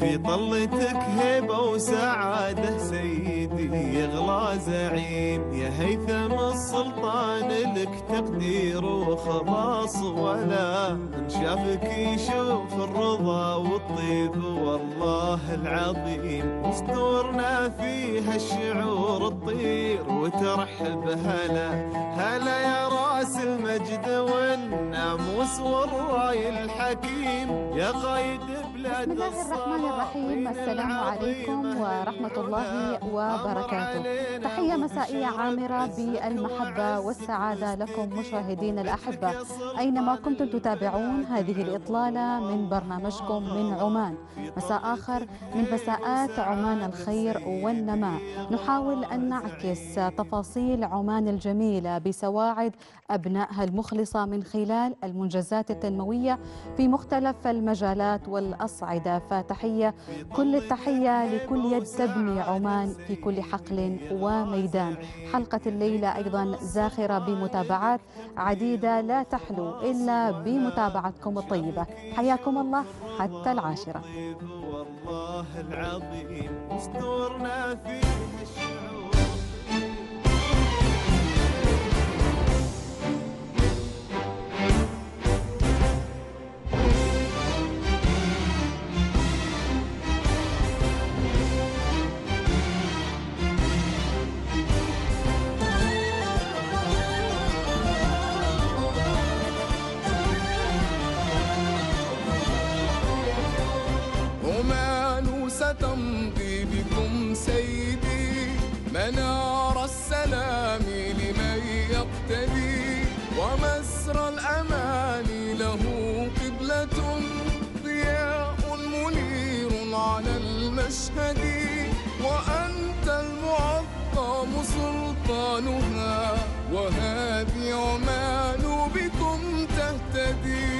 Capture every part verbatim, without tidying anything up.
في طلتك هيبة وسعادة سيدي يغلى زعيم، يا هيثم السلطان لك تقدير وخلاص، ولا من شافك يشوف الرضا والطيب والله العظيم. وصدورنا فيها الشعور تطير وترحب هلا هلا يا راس المجد والناموس والراي الحكيم، يا قايد بلاد بسم الله الرحمن الرحيم. السلام عليكم ورحمة الله وبركاته. تحية مسائية عامرة بالمحبة والسعادة لكم مشاهدين الأحبة أينما كنتم تتابعون هذه الإطلالة من برنامجكم من عمان، مساء آخر من مساءات عمان الخير والنماء. نحاول أن نعكس تفاصيل عمان الجميلة بسواعد أبنائها المخلصة من خلال المنجزات التنموية في مختلف المجالات والأصعدة. فتحية كل التحية لكل يد تبني عمان في كل حقل وميدان. حلقة الليلة أيضا زاخرة بمتابعات عديدة لا تحلو إلا بمتابعتكم الطيبة. حياكم الله حتى العاشرة. والله العظيم اسطورنا فيها الشعور. عمان ستمضي بكم سيدي منار السلام لمن يقتدي، ومسرى الأمان له قبلة ضياء منير على المشهد، وأنت المعظم سلطانها، وهذه عمان بكم تهتدي.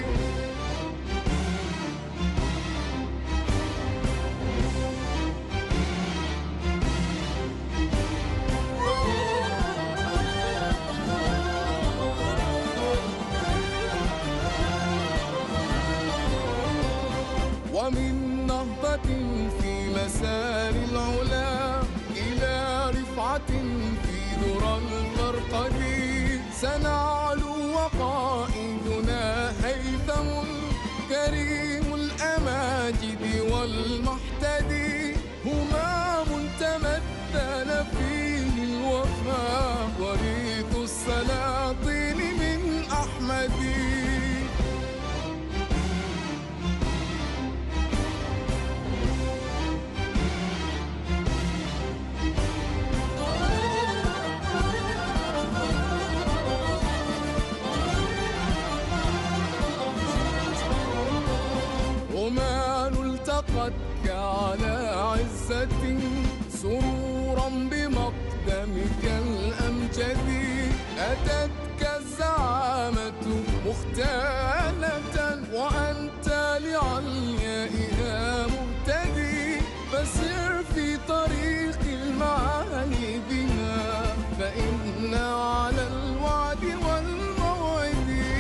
ومن نهضة في مسار العلا إلى رفعة في ذرى الفرقد سنعلو، وقائدنا هيثم كريم الأماجد والمحتدي، همام تمثل فيه الوفاء وريث السلاطين من أحمد. عمان التقت على عزة سرورا بمقدمك الأمجد، أتتك الزعامة مختالة وأنت لعليائها مهتدي، فسر في طريق المعالي بها فإنا على الوعد والموعد.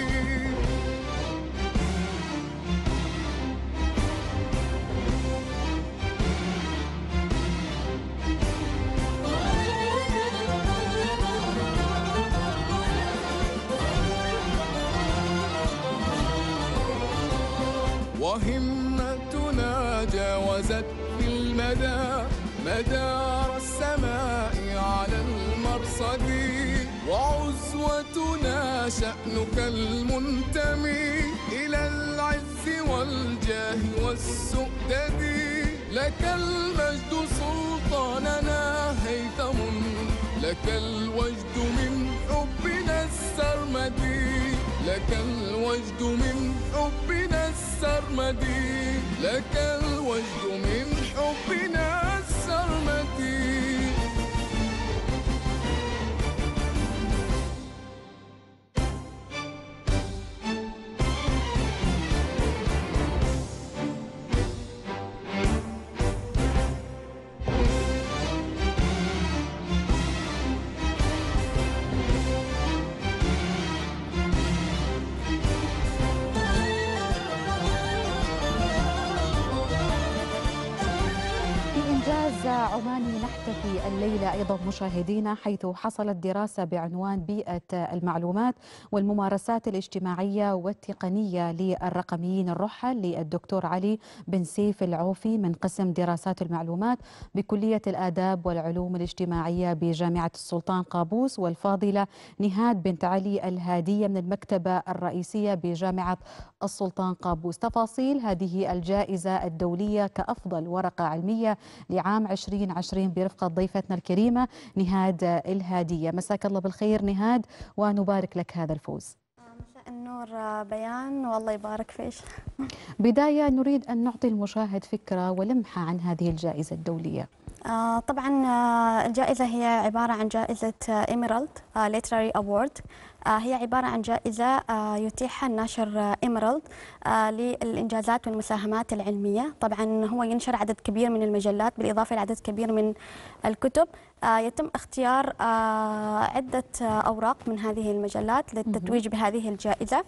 وهمتنا جاوزت في المدى مدار السماء على المرصد، وعزوتنا شأنك المنتمي إلى العز والجاه والسؤدد، لك المجد سلطاننا هيثم، لك الوجد من حبنا السرمدي، لك الوجد من حبنا السرمدي، لك الوجد من حبنا السرمدي. بامتياز عماني نحتفي الليلة أيضا مشاهدينا، حيث حصلت دراسة بعنوان بيئة المعلومات والممارسات الاجتماعية والتقنية للرقميين الرحل للدكتور علي بن سيف العوفي من قسم دراسات المعلومات بكلية الآداب والعلوم الاجتماعية بجامعة السلطان قابوس، والفاضلة نهاد بنت علي الهادية من المكتبة الرئيسية بجامعة السلطان قابوس. تفاصيل هذه الجائزة الدولية كأفضل ورقة علمية لعام عشرين عشرين برفقة ضيفتنا الكريمة نهاد الهادية. مساك الله بالخير نهاد ونبارك لك هذا الفوز. مساء النور بيان، والله يبارك فيش. بداية نريد أن نعطي المشاهد فكرة ولمحة عن هذه الجائزة الدولية. آه طبعا آه الجائزة هي عبارة عن جائزة إيميرالد ليتراري أوورد. آه هي عبارة عن جائزة آه يتيحها الناشر إيميرالد آه للإنجازات والمساهمات العلمية. طبعا هو ينشر عدد كبير من المجلات بالإضافة لعدد كبير من الكتب. آه يتم اختيار آه عدة آه أوراق من هذه المجلات للتتويج بهذه الجائزة.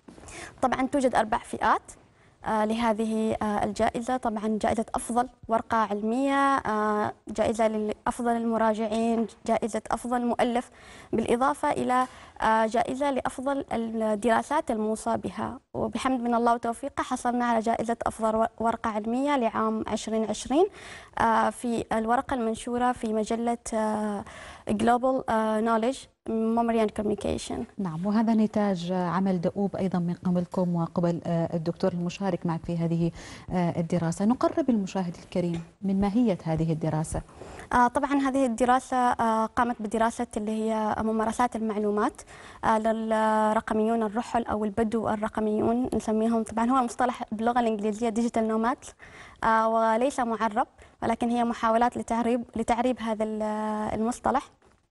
طبعا توجد أربع فئات آه لهذه آه الجائزة. طبعا جائزة أفضل ورقة علمية، آه جائزة لأفضل المراجعين، جائزة أفضل مؤلف، بالإضافة إلى آه جائزة لأفضل الدراسات الموصى بها. وبحمد من الله وتوفيقه حصلنا على جائزة أفضل ورقة علمية لعام عشرين عشرين آه في الورقة المنشورة في مجلة آه Global آه Knowledge Memory and Communication. نعم، وهذا نتاج عمل دؤوب أيضا من قبلكم وقبل الدكتور المشارك معك في هذه الدراسة. نقرب المشاهد الكريم من ماهية هذه الدراسة. آه طبعا هذه الدراسة آه قامت بدراسة اللي هي ممارسات المعلومات آه للرقميون الرحل أو البدو الرقميون نسميهم. طبعا هو مصطلح باللغة الإنجليزية ديجيتال نوماد آه وليس معرب، ولكن هي محاولات لتعريب لتعريب هذا المصطلح.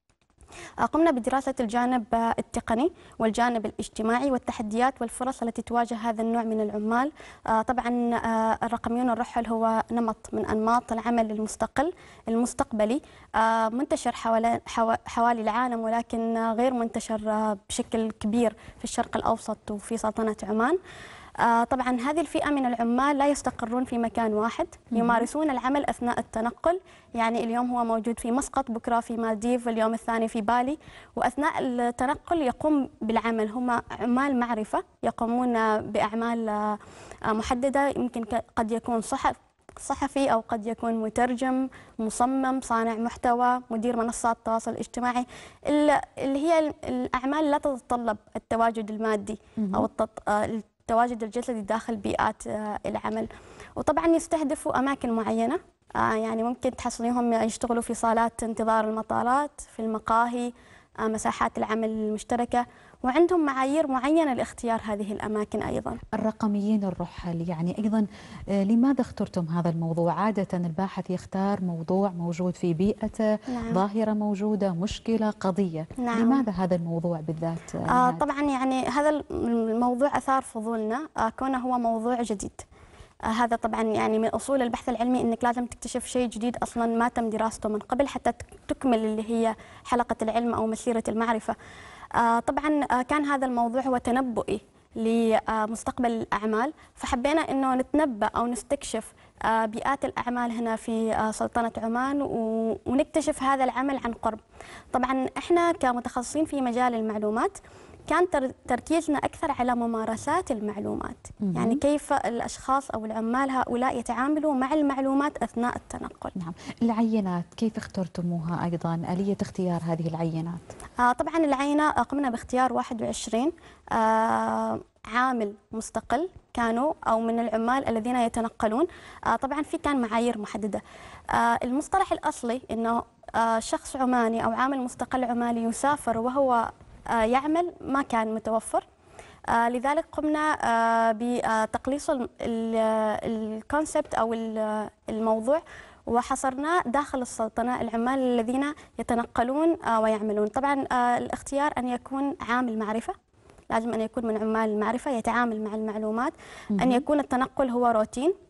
قمنا بدراسة الجانب التقني والجانب الاجتماعي والتحديات والفرص التي تواجه هذا النوع من العمال. طبعا الرقميون الرحل هو نمط من أنماط العمل المستقل المستقبلي منتشر حوالي العالم، ولكن غير منتشر بشكل كبير في الشرق الأوسط وفي سلطنة عمان. آه طبعا هذه الفئة من العمال لا يستقرون في مكان واحد، يمارسون العمل أثناء التنقل. يعني اليوم هو موجود في مسقط، بكرة في مالديف، اليوم الثاني في بالي، وأثناء التنقل يقوم بالعمل. هم عمال معرفة يقومون بأعمال آه محددة، يمكن قد يكون صحف صحفي أو قد يكون مترجم، مصمم، صانع محتوى، مدير منصات التواصل الاجتماعي، اللي هي الأعمال لا تتطلب التواجد المادي أو التواجد الجسدي داخل بيئات العمل. وطبعا يستهدفوا أماكن معينة، يعني ممكن تحصليهم يشتغلوا في صالات انتظار المطارات، في المقاهي، مساحات العمل المشتركة، وعندهم معايير معينة لاختيار هذه الأماكن. أيضا الرقميين الرحل، يعني أيضا لماذا اخترتم هذا الموضوع؟ عادة الباحث يختار موضوع موجود في بيئته. نعم. ظاهرة موجودة، مشكلة، قضية. نعم. لماذا هذا الموضوع بالذات؟ آه طبعا يعني هذا الموضوع أثار فضولنا آه كونه هو موضوع جديد. آه هذا طبعا يعني من أصول البحث العلمي أنك لازم تكتشف شيء جديد أصلا ما تم دراسته من قبل حتى تكمل اللي هي حلقة العلم أو مسيرة المعرفة. آه طبعا آه كان هذا الموضوع هو تنبؤي لمستقبل الأعمال، فحبينا أنه نتنبأ أو نستكشف آه بيئات الأعمال هنا في آه سلطنة عمان ونكتشف هذا العمل عن قرب. طبعا إحنا كمتخصصين في مجال المعلومات كان تركيزنا أكثر على ممارسات المعلومات، مم. يعني كيف الأشخاص أو العمال هؤلاء يتعاملوا مع المعلومات أثناء التنقل. نعم. العينات كيف اخترتموها؟ أيضا آلية اختيار هذه العينات. آه طبعا العينة قمنا باختيار واحد وعشرين آه عامل مستقل كانوا أو من العمال الذين يتنقلون. آه طبعا في كان معايير محددة. آه المصطلح الأصلي أنه آه شخص عماني أو عامل مستقل عمالي يسافر وهو يعمل ما كان متوفر. آه لذلك قمنا آه بتقليص الكونسبت أو الموضوع وحصرناه داخل السلطنة العمال الذين يتنقلون آه ويعملون. طبعا آه الاختيار أن يكون عامل معرفة، لازم أن يكون من عمال المعرفة يتعامل مع المعلومات، أن يكون التنقل هو روتين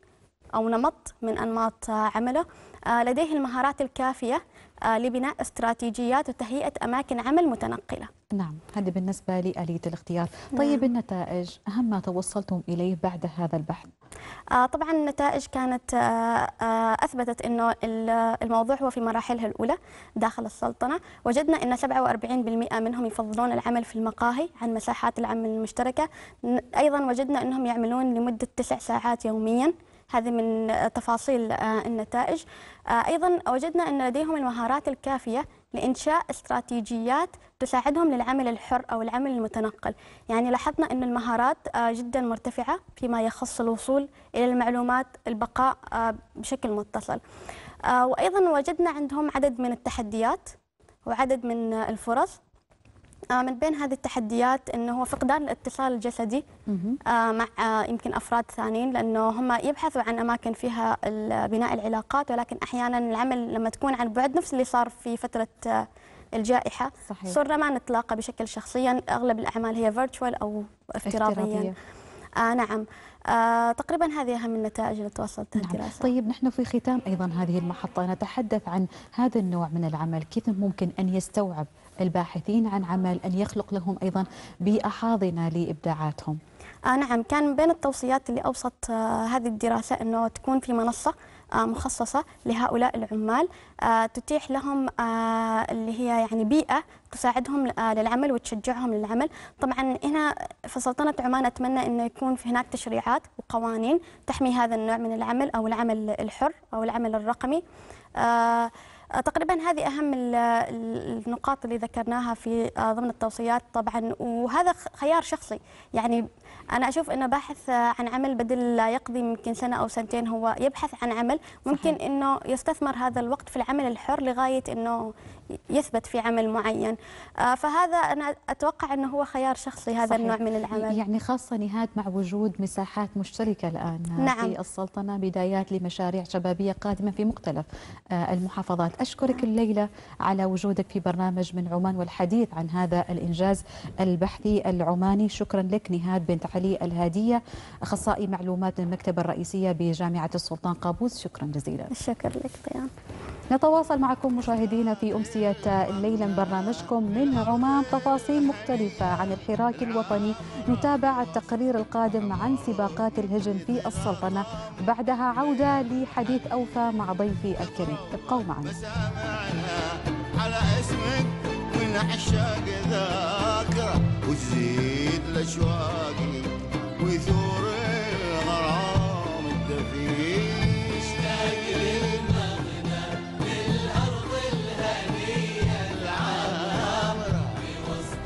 أو نمط من أنماط عمله، لديه المهارات الكافية لبناء استراتيجيات وتهيئة أماكن عمل متنقلة. نعم، هذا بالنسبة لآلية الاختيار. طيب نعم. النتائج، أهم ما توصلتم إليه بعد هذا البحث؟ آه طبعا النتائج كانت آه آه أثبتت أنه الموضوع هو في مراحله الأولى داخل السلطنة. وجدنا أن سبعة وأربعين بالمئة منهم يفضلون العمل في المقاهي عن مساحات العمل المشتركة. أيضا وجدنا أنهم يعملون لمدة تسع ساعات يوميا، هذه من تفاصيل النتائج. أيضا وجدنا أن لديهم المهارات الكافية لإنشاء استراتيجيات تساعدهم للعمل الحر أو العمل المتنقل. يعني لاحظنا أن المهارات جدا مرتفعة فيما يخص الوصول إلى المعلومات، البقاء بشكل متصل. وأيضا وجدنا عندهم عدد من التحديات وعدد من الفرص. من بين هذه التحديات أنه هو فقدان الاتصال الجسدي مع يمكن أفراد ثانيين، لأنه هم يبحثوا عن أماكن فيها بناء العلاقات، ولكن أحيانا العمل لما تكون عن بعد، نفس اللي صار في فترة الجائحة، صحيح. صرنا ما نتلاقى بشكل شخصيا، أغلب الأعمال هي فيرتشوال أو افتراضيا. آه نعم. آه تقريبا هذه أهم النتائج اللي توصلت نعم. الدراسة. طيب نحن في ختام أيضا هذه المحطة نتحدث عن هذا النوع من العمل، كيف ممكن أن يستوعب الباحثين عن عمل، أن يخلق لهم أيضا بيئة حاضنة لإبداعاتهم؟ آه نعم، كان من بين التوصيات اللي أوصت آه هذه الدراسة أنه تكون في منصة آه مخصصة لهؤلاء العمال، آه تتيح لهم آه اللي هي يعني بيئة تساعدهم آه للعمل وتشجعهم للعمل. طبعا هنا في سلطنة عمان أتمنى أنه يكون في هناك تشريعات وقوانين تحمي هذا النوع من العمل أو العمل الحر أو العمل الرقمي. آه تقريبا هذه أهم النقاط اللي ذكرناها في ضمن التوصيات طبعا، وهذا خيار شخصي. يعني أنا أشوف أنه باحث عن عمل بدل لا يقضي يمكن سنة أو سنتين هو يبحث عن عمل، ممكن صحيح. أنه يستثمر هذا الوقت في العمل الحر لغاية أنه يثبت في عمل معين. فهذا أنا أتوقع أنه هو خيار شخصي هذا صحيح. النوع من العمل، يعني خاصة نهاد مع وجود مساحات مشتركة الآن نعم. في السلطنة، بدايات لمشاريع شبابية قادمة في مختلف المحافظات. أشكرك الليلة على وجودك في برنامج من عمان والحديث عن هذا الإنجاز البحثي العماني. شكرا لك نهاد بنت علي الهادية، أخصائي معلومات المكتبة الرئيسية بجامعة السلطان قابوس. شكرا جزيلا. الشكر لك طيان. نتواصل معكم مشاهدينا في أمسية الليلة من برنامجكم من عمان، تفاصيل مختلفة عن الحراك الوطني. نتابع التقرير القادم عن سباقات الهجن في السلطنة، بعدها عودة لحديث أوفى مع ضيفي الكريم. ابقوا معنا. على اسمك من عشاق ذاكرة وتزيد الأشواقي ويثور الغرام الدفين. اشتاق للمغنى للأرض الهنية العامرة في وسط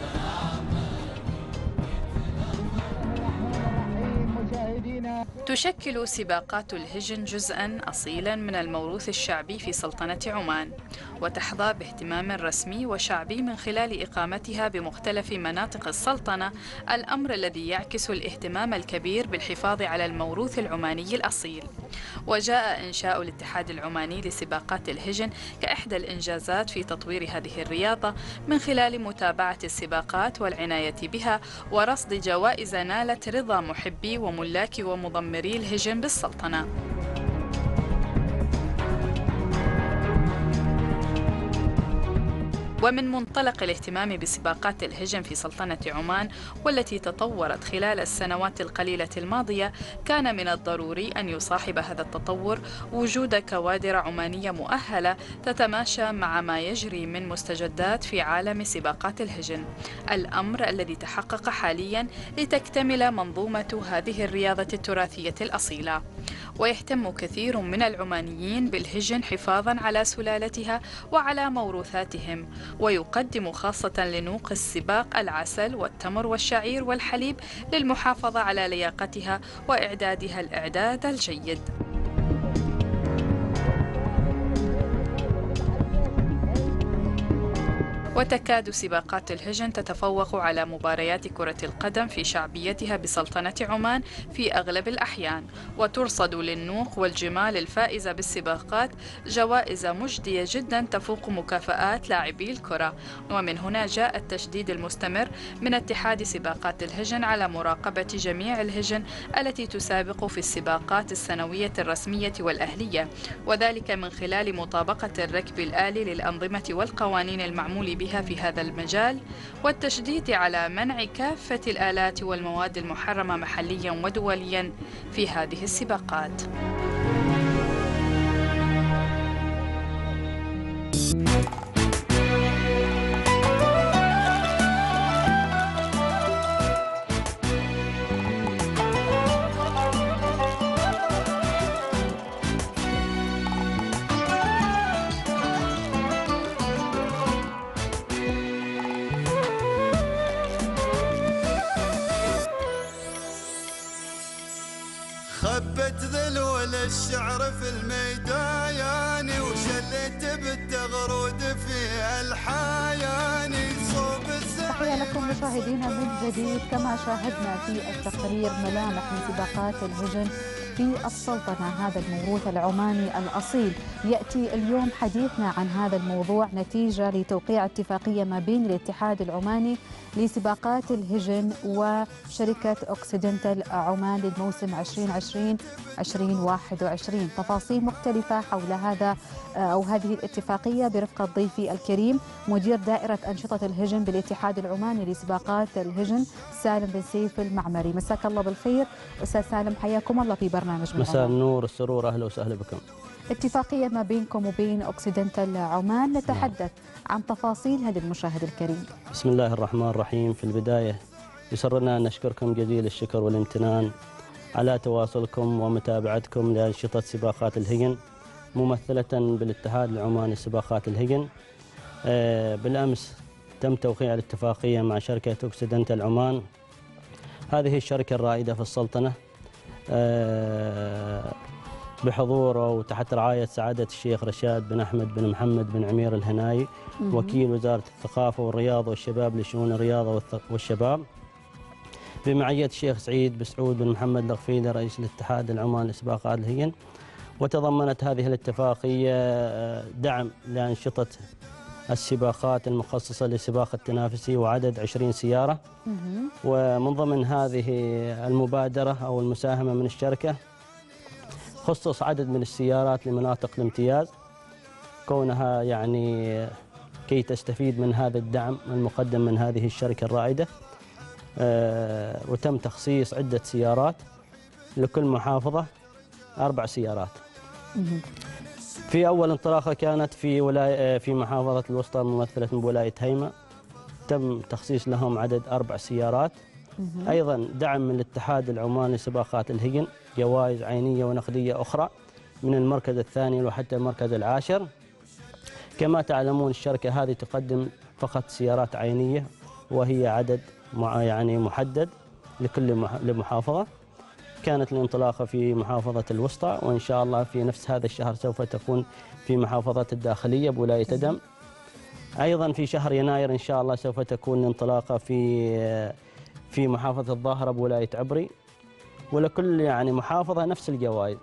أعمال. تشكل سباقات الهجن جزءاً أصيلاً من الموروث الشعبي في سلطنة عمان، وتحظى باهتمام رسمي وشعبي من خلال إقامتها بمختلف مناطق السلطنة، الأمر الذي يعكس الاهتمام الكبير بالحفاظ على الموروث العماني الأصيل. وجاء إنشاء الاتحاد العماني لسباقات الهجن كإحدى الإنجازات في تطوير هذه الرياضة من خلال متابعة السباقات والعناية بها ورصد جوائز نالت رضا محبي وملاك ومضمري الهجن بالسلطنة. ومن منطلق الاهتمام بسباقات الهجن في سلطنة عمان والتي تطورت خلال السنوات القليلة الماضية، كان من الضروري أن يصاحب هذا التطور وجود كوادر عمانية مؤهلة تتماشى مع ما يجري من مستجدات في عالم سباقات الهجن، الأمر الذي تحقق حاليا لتكتمل منظومة هذه الرياضة التراثية الأصيلة. ويهتم كثير من العمانيين بالهجن حفاظا على سلالتها وعلى موروثاتهم، ويقدم خاصة لنوق السباق العسل والتمر والشعير والحليب للمحافظة على لياقتها وإعدادها الإعداد الجيد. وتكاد سباقات الهجن تتفوق على مباريات كرة القدم في شعبيتها بسلطنة عمان في أغلب الأحيان، وترصد للنوق والجمال الفائزة بالسباقات جوائز مجدية جدا تفوق مكافآت لاعبي الكرة. ومن هنا جاء التشديد المستمر من اتحاد سباقات الهجن على مراقبة جميع الهجن التي تسابق في السباقات السنوية الرسمية والأهلية، وذلك من خلال مطابقة الركب الآلي للأنظمة والقوانين المعمول بها في هذا المجال، والتشديد على منع كافة الآلات والمواد المحرمة محليا ودوليا في هذه السباقات. خبت ذلول الشعر في الميداياني وشلت بالتغرود في الحياني صوب الزعيم. تحية لكم مشاهدينا من جديد. كما شاهدنا في التقرير ملامح من سباقات الهجن في السلطنة، هذا الموروث العماني الأصيل. يأتي اليوم حديثنا عن هذا الموضوع نتيجة لتوقيع اتفاقية ما بين الاتحاد العماني لسباقات الهجن وشركة أوكسيدنتال عمان للموسم عشرين عشرين عشرين واحد وعشرين. تفاصيل مختلفة حول هذا أو هذه الاتفاقية برفقة ضيفي الكريم مدير دائرة أنشطة الهجن بالاتحاد العماني لسباقات الهجن سالم بن سيف المعمري. مساك الله بالخير أستاذ سالم، حياكم الله في برنامج مساء النور السرور، أهلا وسهلا بكم. اتفاقية ما بينكم وبين أوكسيدنتال عمان، نتحدث عن تفاصيلها للمشاهد الكريم. بسم الله الرحمن الرحيم. في البداية يسرنا أن نشكركم جزيل الشكر والامتنان على تواصلكم ومتابعتكم لأنشطة سباقات الهجن ممثلة بالاتحاد العماني لسباقات الهجن. بالأمس تم توقيع الاتفاقية مع شركة أوكسيدنتال عمان، هذه الشركة الرائدة في السلطنة، بحضوره وتحت رعاية سعادة الشيخ رشاد بن أحمد بن محمد بن عمير الهناي وكيل وزارة الثقافة والرياضة والشباب لشؤون الرياضة والشباب، بمعية الشيخ سعيد بن سعود بن محمد الغفيلي رئيس الاتحاد العماني لسباقات الهجن. وتضمنت هذه الاتفاقية دعم لأنشطة السباقات المخصصة للسباق التنافسي وعدد عشرين سيارة. ومن ضمن هذه المبادرة أو المساهمة من الشركة خصص عدد من السيارات لمناطق الامتياز، كونها يعني كي تستفيد من هذا الدعم المقدم من هذه الشركة الرائدة. آه وتم تخصيص عدة سيارات لكل محافظة، أربع سيارات. في أول انطلاقة كانت في ولاية في محافظة الوسطى ممثلة بولاية هيمة، تم تخصيص لهم عدد أربع سيارات. أيضا دعم من الاتحاد العماني لسباقات الهجن، جوائز عينية ونقدية أخرى من المركز الثاني وحتى المركز العاشر. كما تعلمون الشركة هذه تقدم فقط سيارات عينية، وهي عدد يعني محدد لكل محافظة. كانت الانطلاقة في محافظة الوسطى، وإن شاء الله في نفس هذا الشهر سوف تكون في محافظة الداخلية بولاية دم. أيضا في شهر يناير إن شاء الله سوف تكون الانطلاقة في في محافظة الظاهرة بولاية عبري. ولكل يعني محافظة نفس الجوائز،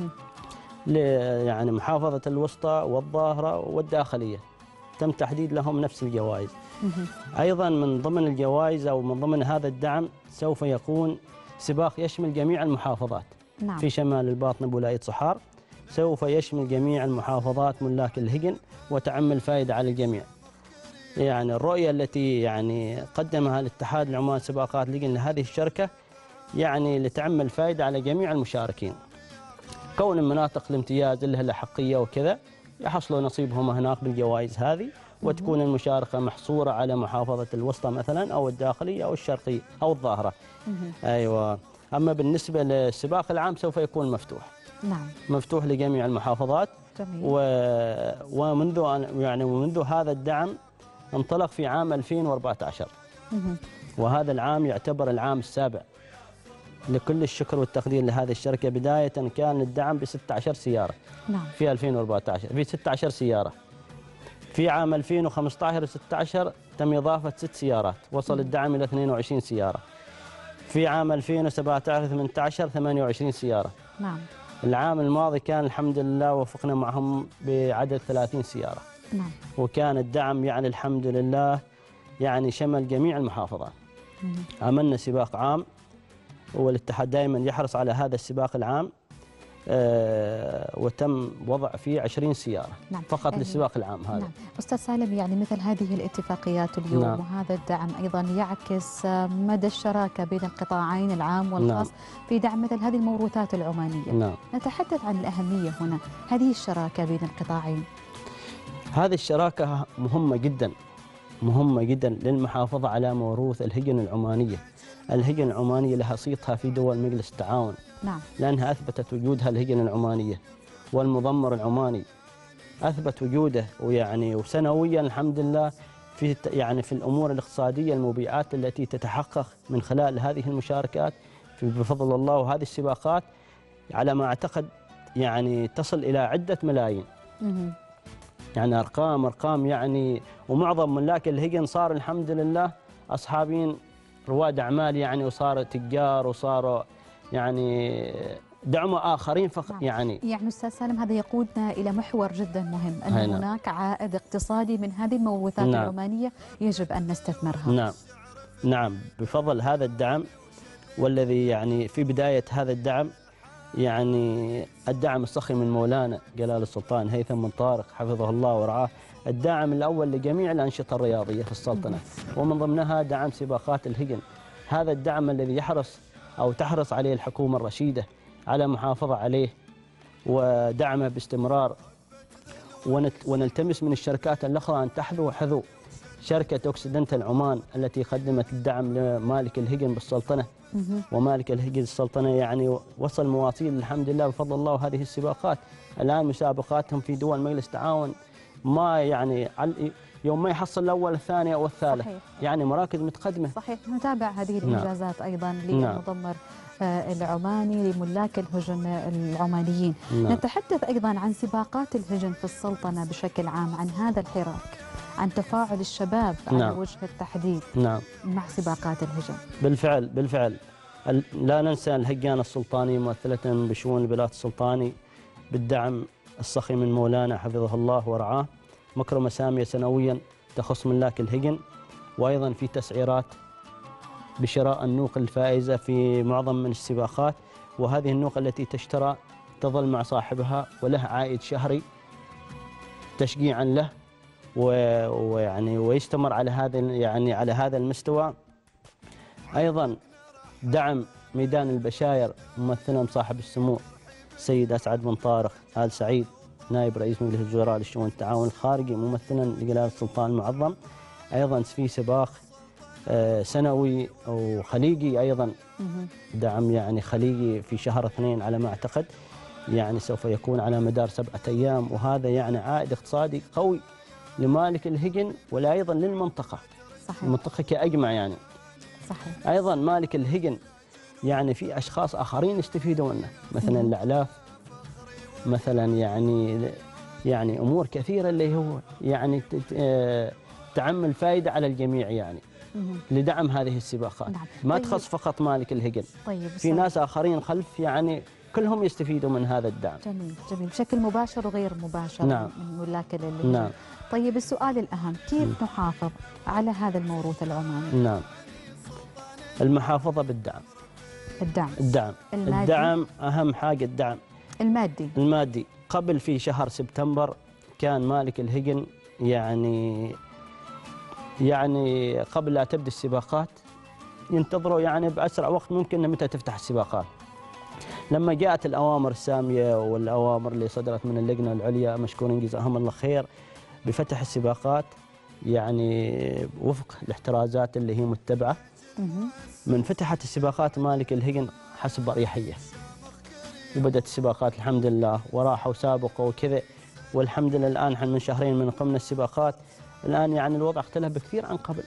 يعني محافظة الوسطى والظاهرة والداخلية تم تحديد لهم نفس الجوائز. أيضا من ضمن الجوائز أو من ضمن هذا الدعم سوف يكون سباق يشمل جميع المحافظات. نعم. في شمال الباطنة بولاية صحار، سوف يشمل جميع المحافظات ملاك الهجن وتعم الفائدة على الجميع. يعني الرؤية التي يعني قدمها الاتحاد العماني سباقات الهجن لهذه الشركة يعني لتعم الفائدة على جميع المشاركين، كون المناطق الامتياز اللي لها حقية وكذا يحصلوا نصيبهم هناك بالجوائز هذه، وتكون المشاركة محصورة على محافظة الوسطى مثلا أو الداخلية أو الشرقية أو الظاهرة. أيوة. أما بالنسبة للسباق العام سوف يكون مفتوح. نعم. مفتوح لجميع المحافظات. جميل. و... ومنذ يعني ومنذ هذا الدعم انطلق في عام ألفين وأربعة عشر. وهذا العام يعتبر العام السابع. لكل الشكر والتقدير لهذه الشركة. بداية كان الدعم ب ستة عشر سيارة. نعم. في ألفين وأربعة عشر في ستة عشر سيارة. في عام ألفين وخمسة عشر وستة عشر تم إضافة ست سيارات، وصل الدعم إلى اثنين وعشرين سيارة. في عام ألفين وسبعة عشر ثمانية عشر ثمانية وعشرين سيارة. نعم. العام الماضي كان الحمد لله وفقنا معهم بعدد ثلاثين سيارة. نعم. وكان الدعم يعني الحمد لله يعني شمل جميع المحافظات. مم. عملنا سباق عام، والاتحاد دائما يحرص على هذا السباق العام، آه وتم وضع فيه عشرين سيارة. نعم. فقط يعني للسباق العام هذا. نعم. أستاذ سالم، يعني مثل هذه الاتفاقيات اليوم نعم. وهذا الدعم أيضا يعكس مدى الشراكة بين القطاعين العام والخاص نعم. في دعم مثل هذه الموروثات العمانية. نعم. نتحدث عن الأهمية هنا، هذه الشراكة بين القطاعين. هذه الشراكة مهمة جدا، مهمة جدا للمحافظة على موروث الهجن العمانية. الهجن العمانية لها صيتها في دول مجلس التعاون. نعم. لأنها أثبتت وجودها الهجن العمانية، والمضمر العماني أثبت وجوده، ويعني وسنويا الحمد لله في يعني في الأمور الاقتصادية المبيعات التي تتحقق من خلال هذه المشاركات بفضل الله، وهذه السباقات على ما أعتقد يعني تصل إلى عدة ملايين. مم. يعني أرقام أرقام يعني، ومعظم ملاك الهجن صار الحمد لله أصحابين رواد أعمال يعني، وصاروا تجار وصاروا يعني دعموا آخرين فقط. نعم. يعني يعني أستاذ سالم، هذا يقودنا إلى محور جدا مهم، أن نعم. هناك عائد اقتصادي من هذه الموروثات نعم. العمانية يجب أن نستثمرها. نعم نعم بفضل هذا الدعم، والذي يعني في بداية هذا الدعم يعني الدعم السخي من مولانا جلال السلطان هيثم بن طارق حفظه الله ورعاه، الداعم الأول لجميع الأنشطة الرياضية في السلطنة، ومن ضمنها دعم سباقات الهجن. هذا الدعم الذي يحرص أو تحرص عليه الحكومة الرشيدة على محافظة عليه ودعمه باستمرار، ونلتمس من الشركات الأخرى أن تحذو حذو شركة أوكسيدنتال عمان التي قدمت الدعم لمالك الهجن بالسلطنة. ومالك الهجن السلطنة يعني وصل مواصيل الحمد لله بفضل الله. وهذه السباقات الآن مسابقاتهم في دول مجلس التعاون ما يعني يوم ما يحصل الأول الثاني أو الثالث. صحيح. يعني مراكز متقدمة. صحيح. نتابع هذه الإنجازات نعم. أيضا للمضمر نعم. العماني لملاك الهجن العمانيين. نعم. نتحدث أيضا عن سباقات الهجن في السلطنة بشكل عام، عن هذا الحراك، عن تفاعل الشباب نعم. على وجه التحديد نعم. مع سباقات الهجن. بالفعل بالفعل لا ننسى الهجان السلطاني ممثلة بشؤون البلاد السلطاني بالدعم السخي من مولانا حفظه الله ورعاه، مكرمة سامية سنويا تخص ملاك الهجن، وأيضا في تسعيرات بشراء النوق الفائزة في معظم من السباقات. وهذه النوق التي تشترى تظل مع صاحبها وله عائد شهري تشجيعا له، ويعني ويستمر على هذا يعني على هذا المستوى. أيضا دعم ميدان البشاير ممثلا صاحب السمو السيد أسعد بن طارق آل سعيد نائب رئيس مجلس الوزراء لشؤون التعاون الخارجي ممثلا لجلالة السلطان المعظم. أيضا في سباق سنوي أو خليجي أيضا دعم يعني خليجي في شهر اثنين على ما أعتقد، يعني سوف يكون على مدار سبعة أيام، وهذا يعني عائد اقتصادي قوي لمالك الهجن ولا أيضا للمنطقة. صحيح. المنطقة كأجمع يعني. صحيح. أيضا مالك الهجن يعني في أشخاص آخرين يستفيدوا منه، مثلا الأعلاف، مثلا يعني يعني أمور كثيرة اللي هو يعني تعمل فائدة على الجميع يعني لدعم هذه السباقات. نعم. ما طيب. تخص فقط مالك الهجن. طيب. في ناس آخرين خلف يعني كلهم يستفيدوا من هذا الدعم. جميل جميل بشكل مباشر وغير مباشر. نعم. من ملاك الهجن. نعم. طيب السؤال الأهم، كيف م. نحافظ على هذا الموروث العماني؟ نعم. المحافظة بالدعم. الدعم. الدعم. المادي. الدعم أهم حاجة، الدعم المادي. المادي. قبل في شهر سبتمبر كان مالك الهجن يعني يعني قبل لا تبدأ السباقات ينتظروا يعني بأسرع وقت ممكن متى تفتح السباقات. لما جاءت الأوامر السامية والأوامر اللي صدرت من اللجنة العليا مشكورين جزاهم الله خير بفتح السباقات يعني وفق الاحترازات اللي هي متبعة، من فتحت السباقات مالك الهجن حسب أريحية، وبدأت السباقات الحمد لله وراحوا سابقوا وكذا، والحمد لله الآن احنا من شهرين من قمنا السباقات، الآن يعني الوضع اختلف بكثير عن قبل.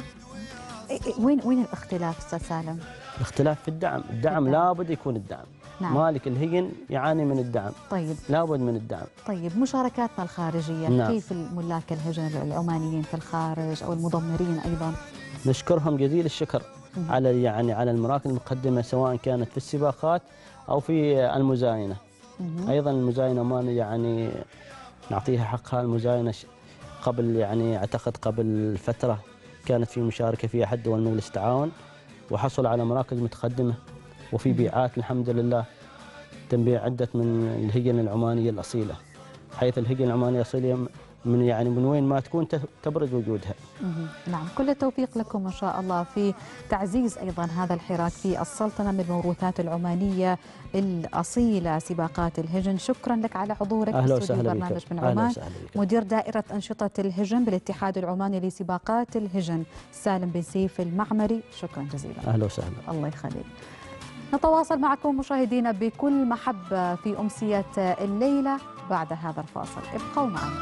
وين وين الاختلاف استاذ سالم؟ الاختلاف في الدعم، الدعم الدعم. لابد يكون الدعم. نعم. مالك الهجن يعاني من الدعم. طيب لابد من الدعم. طيب مشاركاتنا الخارجية، نعم. كيف الملاك الهجن العمانيين في الخارج أو المضمرين أيضا؟ نشكرهم جزيل الشكر مم. على يعني على المراكز المقدمة، سواء كانت في السباقات أو في المزاينة. مم. أيضا المزاينة ما يعني نعطيها حقها. المزاينة قبل يعني أعتقد قبل فترة كانت في مشاركة في أحد دول مجلس التعاون وحصل على مراكز متقدمة، وفي بيعات الحمد لله تنبيع عدة من الهجن العمانية الأصيلة، حيث الهجن العمانية الأصيلة من يعني من وين ما تكون تبرز وجودها. نعم، كل التوفيق لكم إن شاء الله في تعزيز أيضا هذا الحراك في السلطنة من الموروثات العمانية الأصيلة سباقات الهجن. شكرا لك على حضورك في استوديو برنامج من عمان. مدير دائرة أنشطة الهجن بالاتحاد العماني لسباقات الهجن سالم بن سيف المعمري، شكرا جزيلا. أهلا وسهلا. الله يخليك. نتواصل معكم مشاهدينا بكل محبة في أمسية الليلة بعد هذا الفاصل، ابقوا معنا.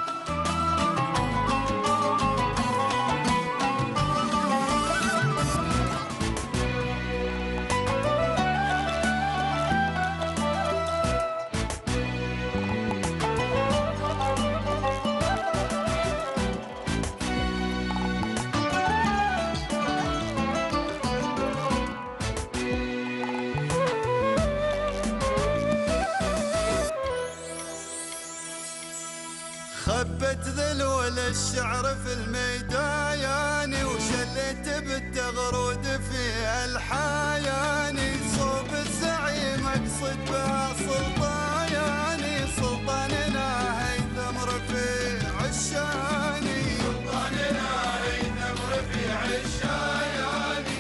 خبت ذلول الشعر في الميداياني وشلت بالتغرود في الحياني صوب الزعيم اقصد بها سلطاني سلطاننا هيثم رفيع الشاني سلطاننا هيثم رفيع الشاني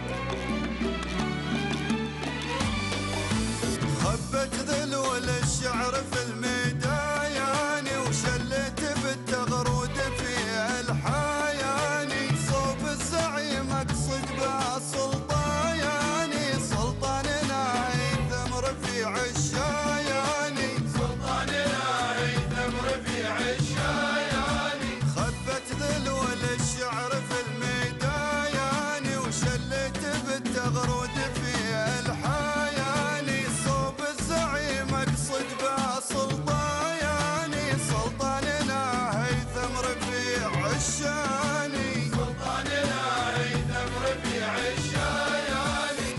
خبت ذلول الشعر في الميداياني وشلت بالتغرود في الحياني صوب الزعيم اقصد بها سلطاني سلطاننا هيثم رفيع الشاياني سلطاننا هيثم رفيع الشاياني خبت ذلول الشعر في الميداياني وشلت بالتغرود في الحياني صوب الزعيم اقصد بها سلطاني سلطاننا هيثم رفيع الشاني سلطاننا هيثم رفيع الشاياني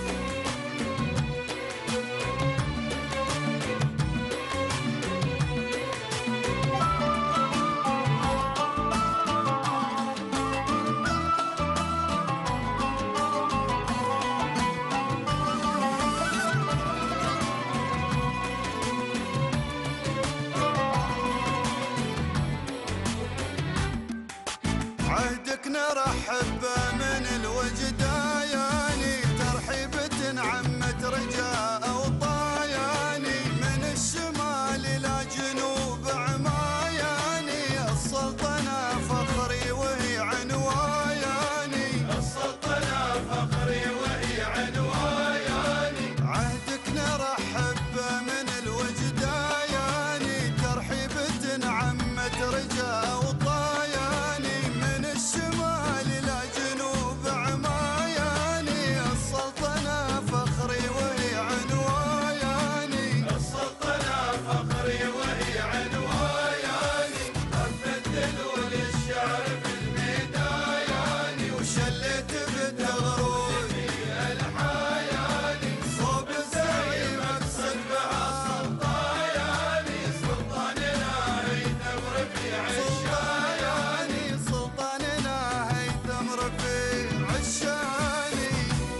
عهدك نرحب من الوجداياني ترحيبة عمت رجاء وطاياني من الشمال إلى جنوب عماياني السلطنة فخري وهي عنواياني السلطنة فخري وهي عنواياني عهدك نرحب من الوجداياني ترحيبة عمت رجاء وطاياني من الشمال إلى جنوب عماياني السلطنة فخري وهي عنواياني السلطنة فخري وهي عنواياني خبت ذلول الشعر في الميداياني وشلت بالتغرود في الحياني صوب الزعيم اقصد بها سلطاني سلطاننا هيثم رفيع الشاياني سلطاننا هيثم رفيع الشاني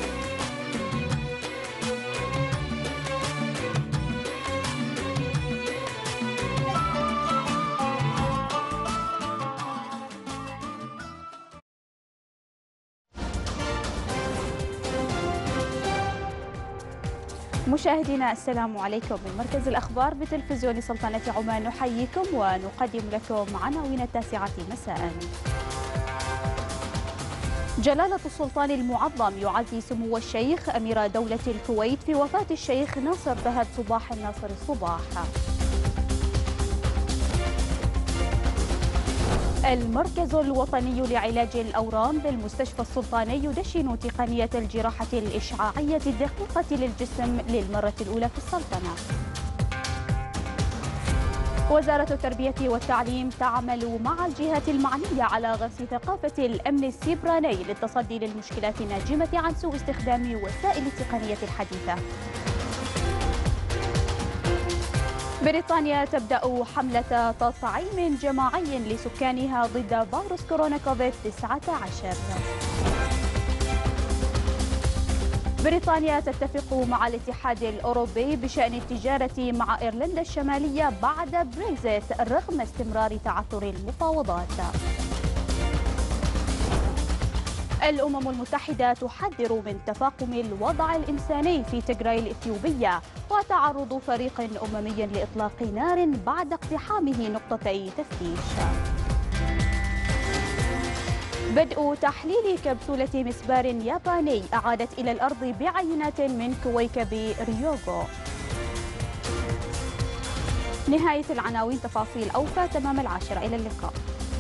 مشاهدينا السلام عليكم. من مركز الأخبار بتلفزيون سلطنة عمان نحييكم ونقدم لكم عناوين التاسعة مساء. جلالة السلطان المعظم يعزي سمو الشيخ أمير دولة الكويت في وفاة الشيخ ناصر بهد صباح الناصر الصباح. المركز الوطني لعلاج الأورام بالمستشفى السلطاني يدشن تقنية الجراحة الإشعاعية الدقيقة للجسم للمرة الأولى في السلطنة. وزارة التربية والتعليم تعمل مع الجهات المعنية على غرس ثقافة الأمن السيبراني للتصدي للمشكلات الناجمة عن سوء استخدام وسائل التقنية الحديثة. بريطانيا تبدأ حملة تطعيم جماعي لسكانها ضد فيروس كورونا كوفيد تسعة عشر. بريطانيا تتفق مع الاتحاد الأوروبي بشأن التجارة مع إيرلندا الشمالية بعد بريكزيت رغم استمرار تعثر المفاوضات. الأمم المتحدة تحذر من تفاقم الوضع الإنساني في تيغراي الإثيوبية وتعرض فريق أممي لإطلاق نار بعد اقتحامه نقطتي تفتيش. بدء تحليل كبسولة مسبار ياباني أعادت إلى الأرض بعينات من كويكب ريوغو. نهاية العناوين، تفاصيل أوفى تمام العاشرة. إلى اللقاء.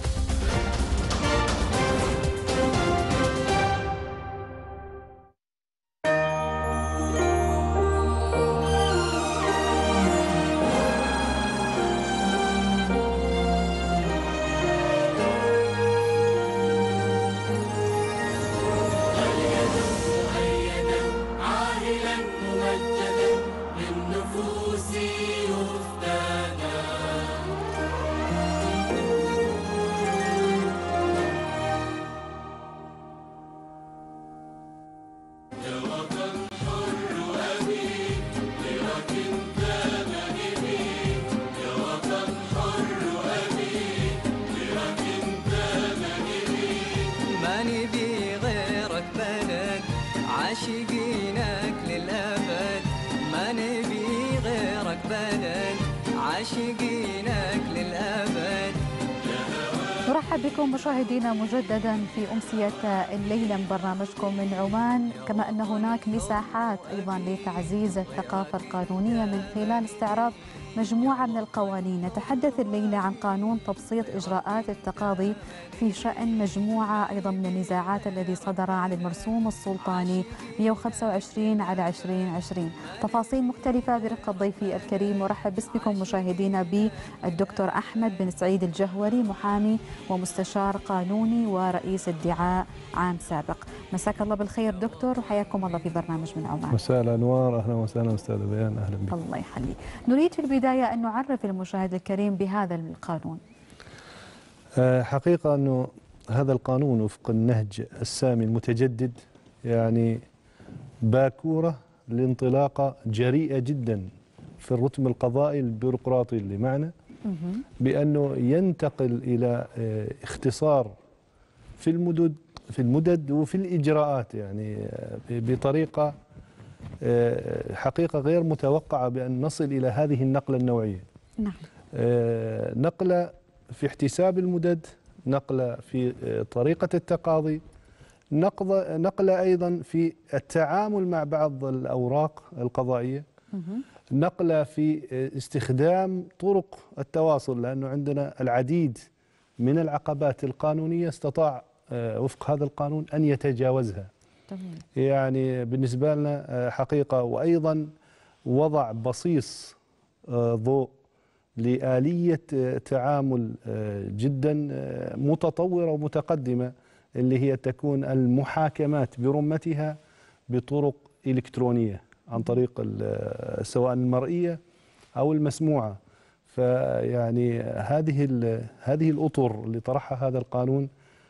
عاشقينك للأبد، ما نبي غيرك بلد، عاشقينك للأبد. نرحب بكم مشاهدينا مجددا في أمسية الليلة من برنامجكم من عمان، كما أن هناك مساحات أيضا لتعزيز الثقافة القانونية من خلال استعراض مجموعة من القوانين. نتحدث الليلة عن قانون تبسيط إجراءات التقاضي في شأن مجموعة أيضا من النزاعات الذي صدر عن المرسوم السلطاني مئة وخمسة وعشرين على عشرين عشرين. تفاصيل مختلفة برفقة ضيفي الكريم. ورحب باسمكم مشاهدينا بالدكتور أحمد بن سعيد الجهوري، محامي ومستشار قانوني ورئيس ادعاء عام سابق. مساك الله بالخير دكتور، وحياكم الله في برنامج من عمان. مساء الأنوار، أهلا وسهلا أستاذ بيان، أهلا بك. الله يحييك. نريد في البداية أن نعرف المشاهد الكريم بهذا القانون. حقيقة أنه هذا القانون وفق النهج السامي المتجدد يعني باكورة لانطلاقة جريئة جدا في الرتم القضائي البيروقراطي اللي معنا، بأنه ينتقل إلى اختصار في المدد في المدد وفي الإجراءات، يعني بطريقة حقيقة غير متوقعة بأن نصل إلى هذه النقلة النوعية. نعم. نقلة في احتساب المدد، نقلة في طريقة التقاضي، نقلة أيضا في التعامل مع بعض الأوراق القضائية، نقلة في استخدام طرق التواصل، لأنه عندنا العديد من العقبات القانونية استطاع وفق هذا القانون أن يتجاوزها. يعني بالنسبة لنا حقيقة، وأيضا وضع بصيص ضوء لآلية تعامل جدا متطورة ومتقدمة، اللي هي تكون المحاكمات برمتها بطرق إلكترونية عن طريق سواء المرئية أو المسموعة. فيعني هذه هذه الأطر اللي طرحها هذا القانون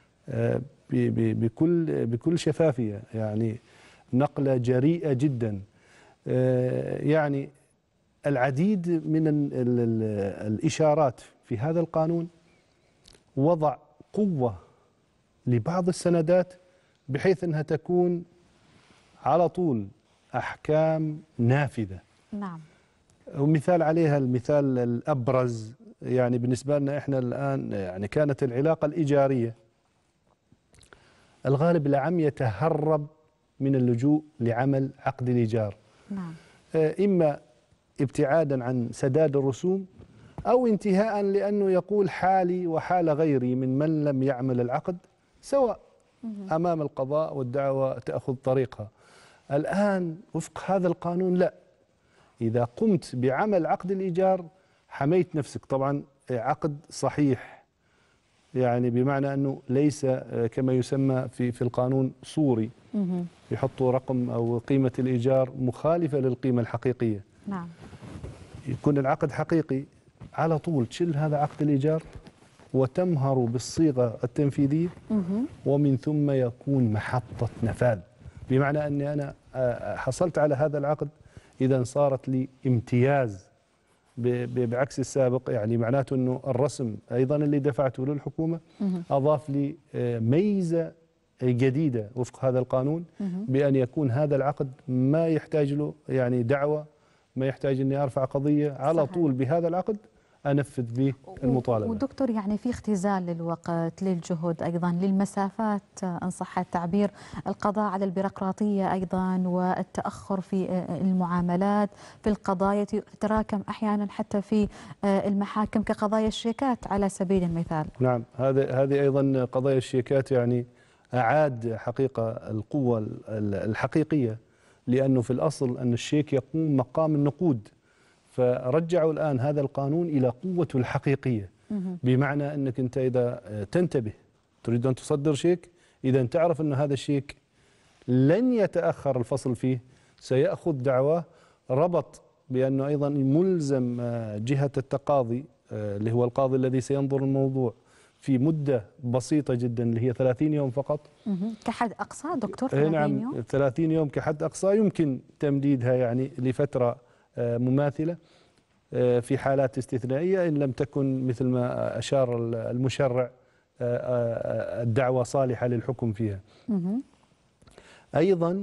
بكل بكل شفافية، يعني نقلة جريئة جدا. يعني العديد من الإشارات في هذا القانون وضع قوة لبعض السندات بحيث أنها تكون على طول أحكام نافذة. نعم. ومثال عليها، المثال الأبرز يعني بالنسبة لنا إحنا الآن، يعني كانت العلاقة الإيجارية الغالب الأعم يتهرب من اللجوء لعمل عقد الإيجار. نعم. إما ابتعادا عن سداد الرسوم، أو انتهاء لأنه يقول حالي وحال غيري من من لم يعمل العقد سواء أمام القضاء والدعوة تأخذ طريقها. الآن وفق هذا القانون لا، إذا قمت بعمل عقد الإيجار حميت نفسك. طبعا عقد صحيح، يعني بمعنى أنه ليس كما يسمى في في القانون صوري، يحطوا رقم أو قيمة الإيجار مخالفة للقيمة الحقيقية. نعم. يكون العقد حقيقي، على طول تشيل هذا عقد الإيجار وتمهر بالصيغة التنفيذية، ومن ثم يكون محطة نفاذ. بمعنى أني أنا حصلت على هذا العقد، إذا صارت لي امتياز بعكس السابق، يعني معناته أنه الرسم أيضا اللي دفعته للحكومة أضاف لي ميزة جديدة وفق هذا القانون، بأن يكون هذا العقد ما يحتاج له يعني دعوة، ما يحتاج أني أرفع قضية، على صحيح. طول بهذا العقد أنفذ به المطالبة. ودكتور يعني في اختزال للوقت، للجهد، أيضا للمسافات إن صح التعبير، القضاء على البيروقراطية أيضا والتأخر في المعاملات، في القضايا تتراكم أحيانا حتى في المحاكم كقضايا الشيكات على سبيل المثال. نعم، هذه هذه أيضا قضايا الشيكات يعني أعاد حقيقة القوة الحقيقية، لأنه في الأصل أن الشيك يقوم مقام النقود، فرجعوا الآن هذا القانون إلى قوته الحقيقية. بمعنى أنك أنت إذا تنتبه تريد أن تصدر شيك، إذا تعرف أن هذا الشيك لن يتأخر الفصل فيه، سيأخذ دعواه، ربط بأنه أيضا ملزم جهة التقاضي اللي هو القاضي الذي سينظر الموضوع في مدة بسيطة جدا اللي هي ثلاثين يوم فقط. كحد أقصى دكتور ثلاثين نعم يوم؟ ثلاثين يوم كحد أقصى، يمكن تمديدها يعني لفترة مماثلة في حالات استثنائية إن لم تكن مثل ما أشار المشرع الدعوة صالحة للحكم فيها. أيضا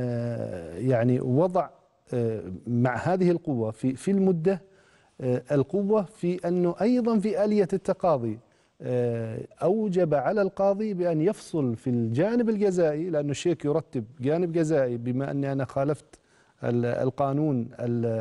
يعني وضع مع هذه القوة في في المدة القوة في أنه أيضا في آلية التقاضي أوجب على القاضي بأن يفصل في الجانب الجزائي، لأنه الشيك يرتب جانب جزائي، بما أني أنا خالفت القانون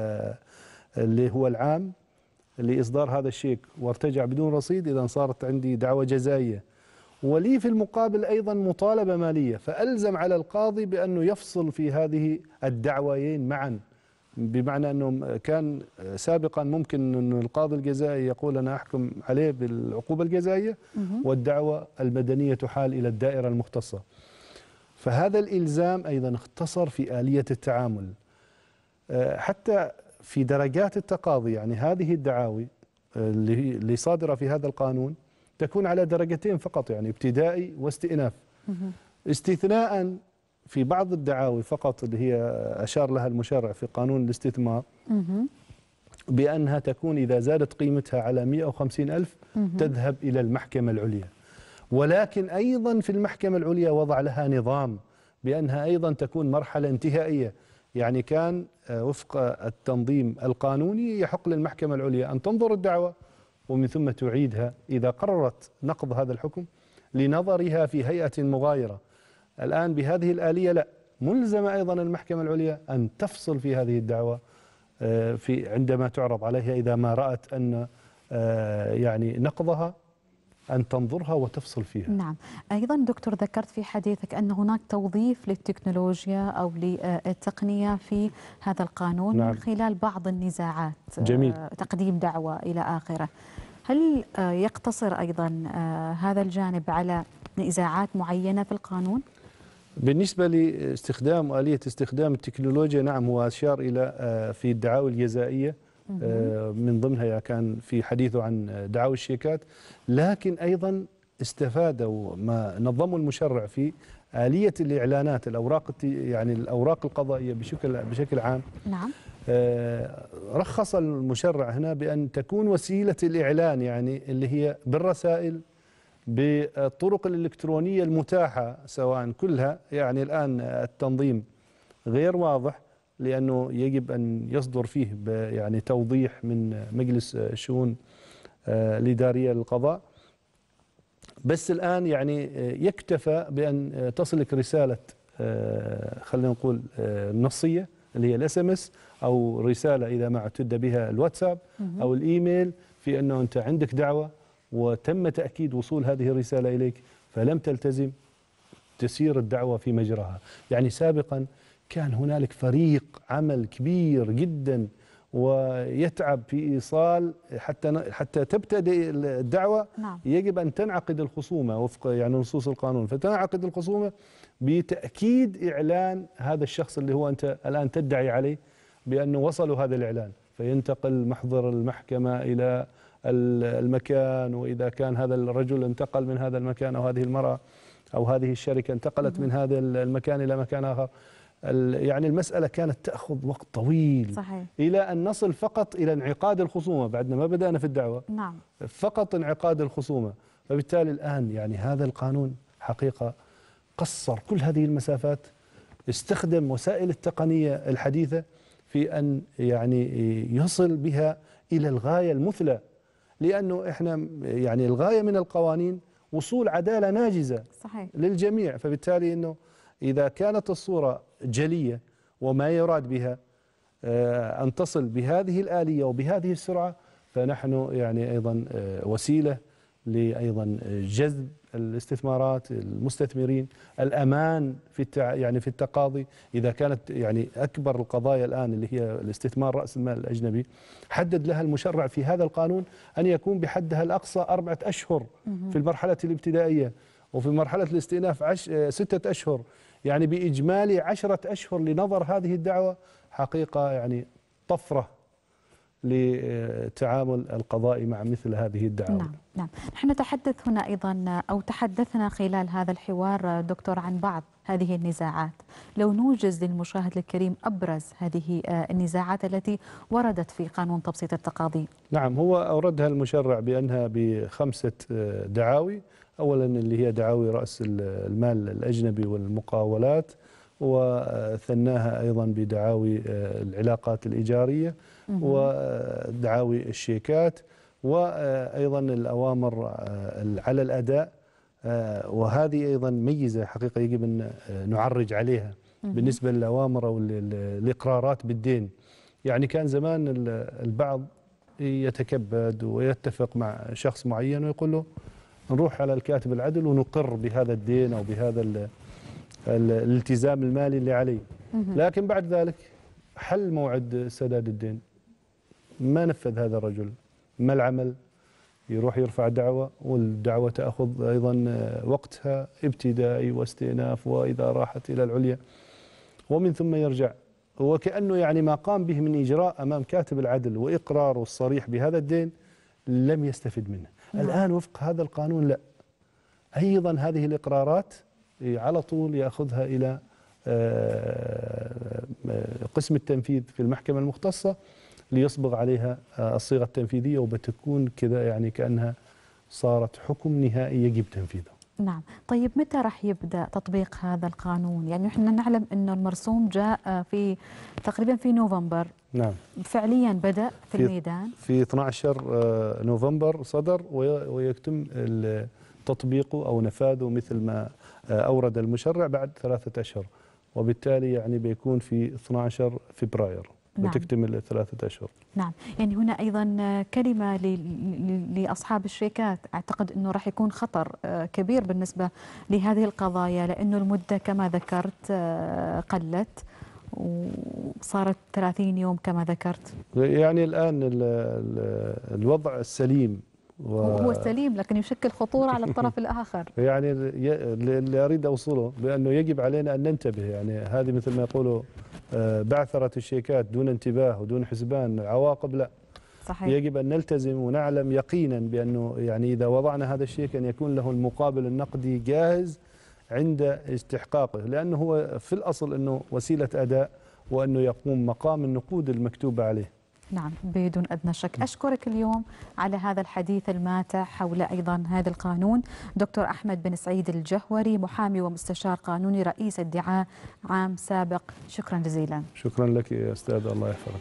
اللي هو العام لإصدار هذا الشيك وارتجع بدون رصيد، إذا صارت عندي دعوة جزائية، ولي في المقابل أيضا مطالبة مالية، فألزم على القاضي بأنه يفصل في هذه الدعويين معا. بمعنى أنه كان سابقا ممكن أن القاضي الجزائي يقول أنا أحكم عليه بالعقوبة الجزائية والدعوة المدنية تحال إلى الدائرة المختصة. فهذا الإلزام أيضا اختصر في آلية التعامل حتى في درجات التقاضي. يعني هذه الدعاوي اللي صادرة في هذا القانون تكون على درجتين فقط، يعني ابتدائي واستئناف، استثناء في بعض الدعاوي فقط اللي هي أشار لها المشرع في قانون الاستثمار بأنها تكون إذا زادت قيمتها على مئة وخمسين ألف تذهب إلى المحكمة العليا. ولكن أيضا في المحكمة العليا وضع لها نظام بأنها أيضا تكون مرحلة انتهائية، يعني كان وفق التنظيم القانوني يحق للمحكمة العليا أن تنظر الدعوة ومن ثم تعيدها إذا قررت نقض هذا الحكم لنظرها في هيئة مغايرة. الآن بهذه الآلية لا، ملزم أيضا المحكمة العليا أن تفصل في هذه الدعوة في عندما تعرض عليها، إذا ما رأت أن يعني نقضها أن تنظرها وتفصل فيها. نعم. أيضا دكتور ذكرت في حديثك أن هناك توظيف للتكنولوجيا أو للتقنية في هذا القانون. نعم. من خلال بعض النزاعات. جميل. تقديم دعوة إلى آخره. هل يقتصر أيضا هذا الجانب على نزاعات معينة في القانون؟ بالنسبة لاستخدام آلية استخدام التكنولوجيا، نعم، هو أشار إلى في الدعاوى الجزائية من ضمنها كان في حديثه عن دعاوى الشيكات، لكن أيضا استفادوا ما نظموا المشرع في آلية الإعلانات، الأوراق يعني الأوراق القضائية بشكل بشكل عام. نعم. رخص المشرع هنا بأن تكون وسيلة الإعلان يعني اللي هي بالرسائل، بالطرق الإلكترونية المتاحة سواء كلها، يعني الآن التنظيم غير واضح لأنه يجب أن يصدر فيه يعني توضيح من مجلس الشؤون الإدارية للقضاء، بس الآن يعني يكتفى بأن تصلك رسالة خلينا نقول نصية اللي هي الاس ام اس، أو رسالة إذا ما اعتد بها الواتساب أو الإيميل في أنه أنت عندك دعوة وتم تأكيد وصول هذه الرسالة إليك فلم تلتزم، تسير الدعوة في مجراها. يعني سابقا كان هنالك فريق عمل كبير جدا ويتعب في إيصال حتى حتى تبتدئ الدعوة. نعم. يجب أن تنعقد الخصومة وفق يعني نصوص القانون، فتنعقد الخصومة بتأكيد إعلان هذا الشخص اللي هو أنت الآن تدعي عليه بأنه وصلوا هذا الإعلان، فينتقل محضر المحكمة إلى المكان، وإذا كان هذا الرجل انتقل من هذا المكان أو هذه المرأة أو هذه الشركة انتقلت من هذا المكان إلى مكان آخر. يعني المسألة كانت تأخذ وقت طويل. صحيح. إلى أن نصل فقط إلى انعقاد الخصومة، بعدنا ما بدأنا في الدعوة. نعم. فقط انعقاد الخصومة. فبالتالي الآن يعني هذا القانون حقيقة قصر كل هذه المسافات، استخدم وسائل التقنية الحديثة في أن يعني يصل بها إلى الغاية المثلى، لأنه إحنا يعني الغاية من القوانين وصول عدالة ناجزة. صحيح. للجميع. فبالتالي أنه إذا كانت الصورة جلية وما يراد بها أن تصل بهذه الآلية وبهذه السرعة، فنحن يعني أيضا وسيلة لأيضا جذب الاستثمارات، المستثمرين، الأمان في التع... يعني في التقاضي. إذا كانت يعني أكبر القضايا الآن اللي هي الاستثمار رأس المال الأجنبي، حدد لها المشرع في هذا القانون أن يكون بحدها الأقصى أربعة أشهر في المرحلة الابتدائية، وفي مرحلة الاستئناف عش... ستة أشهر، يعني بإجمالي عشرة أشهر لنظر هذه الدعوة. حقيقة يعني طفرة للتعامل القضائي مع مثل هذه الدعوة. نعم نعم. نحن نتحدث هنا أيضا أو تحدثنا خلال هذا الحوار دكتور عن بعض هذه النزاعات، لو نوجز للمشاهد الكريم أبرز هذه النزاعات التي وردت في قانون تبسيط التقاضي. نعم، هو أوردها المشرع بأنها بخمسة دعاوي. أولا اللي هي دعاوي رأس المال الأجنبي والمقاولات، وثناها أيضا بدعاوي العلاقات الإيجارية ودعاوي الشيكات، وأيضا الأوامر على الأداء. وهذه أيضا ميزة حقيقة يجب أن نعرج عليها بالنسبة للأوامر أو الإقرارات بالدين. يعني كان زمان البعض يتكبد ويتفق مع شخص معين ويقول له نروح على الكاتب العدل ونقر بهذا الدين أو بهذا ال ال الالتزام المالي اللي عليه، لكن بعد ذلك حل موعد سداد الدين ما نفذ هذا الرجل. ما العمل؟ يروح يرفع دعوة، والدعوة تأخذ أيضا وقتها ابتدائي واستئناف، وإذا راحت إلى العليا ومن ثم يرجع، وكأنه يعني ما قام به من إجراء أمام كاتب العدل وإقراره الصريح بهذا الدين لم يستفد منه. الآن وفق هذا القانون لا، أيضا هذه الإقرارات على طول يأخذها إلى قسم التنفيذ في المحكمة المختصة ليصبغ عليها الصيغة التنفيذية، وبتكون كذا يعني كأنها صارت حكم نهائي يجب تنفيذه. نعم. طيب متى راح يبدأ تطبيق هذا القانون؟ يعني احنا نعلم أنه المرسوم جاء في تقريبا في نوفمبر. نعم. فعليا بدأ في, في الميدان في اثني عشر نوفمبر صدر، ويتم تطبيقه أو نفاذه مثل ما أورد المشرع بعد ثلاثة أشهر، وبالتالي يعني بيكون في اثني عشر فبراير. نعم. بتكتمل ثلاثة أشهر. نعم. يعني هنا أيضا كلمة لأصحاب الشركات، أعتقد أنه راح يكون خطر كبير بالنسبة لهذه القضايا، لأنه المدة كما ذكرت قلت وصارت ثلاثين يوم كما ذكرت. يعني الآن الوضع السليم هو سليم، لكن يشكل خطورة على الطرف الآخر. يعني اللي أريد أوصله بأنه يجب علينا أن ننتبه. يعني هذه مثل ما يقولوا بعثرة الشيكات دون انتباه ودون حسبان عواقب، لا. صحيح. يجب أن نلتزم ونعلم يقينا بأنه يعني إذا وضعنا هذا الشيك أن يكون له المقابل النقدي جاهز عند استحقاقه، لأنه هو في الأصل أنه وسيلة أداء، وأنه يقوم مقام النقود المكتوبة عليه. نعم بدون أدنى شك. أشكرك اليوم على هذا الحديث الماتع حول أيضا هذا القانون دكتور أحمد بن سعيد الجهوري، محامي ومستشار قانوني رئيس ادعاء عام سابق. شكرا جزيلا. شكرا لك يا أستاذ، الله يحفظك.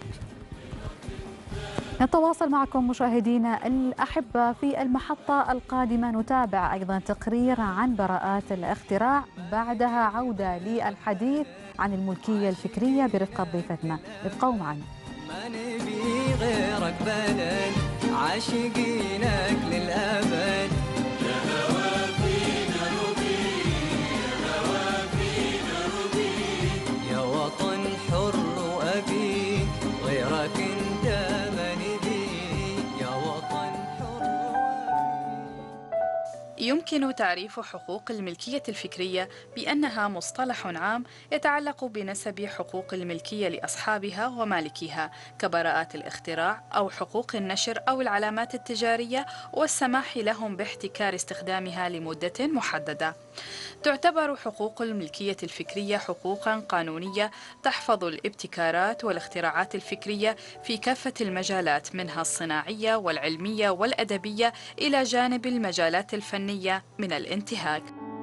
نتواصل معكم مشاهدينا الأحبة في المحطة القادمة، نتابع أيضا تقرير عن براءات الاختراع، بعدها عودة للحديث عن الملكية الفكرية برفقة ضيفتنا. ابقوا معنا. ما نبي غيرك بلد عاشقينك للأبد. يا هوا فينا ربي، يا هوا فينا ربي، يا وطن حر وأبي غيرك انت ما نبي، يا وطن حر وأبي. يمكن تعريف حقوق الملكية الفكرية بأنها مصطلح عام يتعلق بنسب حقوق الملكية لأصحابها ومالكيها كبراءات الاختراع أو حقوق النشر أو العلامات التجارية والسماح لهم باحتكار استخدامها لمدة محددة. تعتبر حقوق الملكية الفكرية حقوقاً قانونية تحفظ الابتكارات والاختراعات الفكرية في كافة المجالات منها الصناعية والعلمية والأدبية إلى جانب المجالات الفنية من الانتهاك.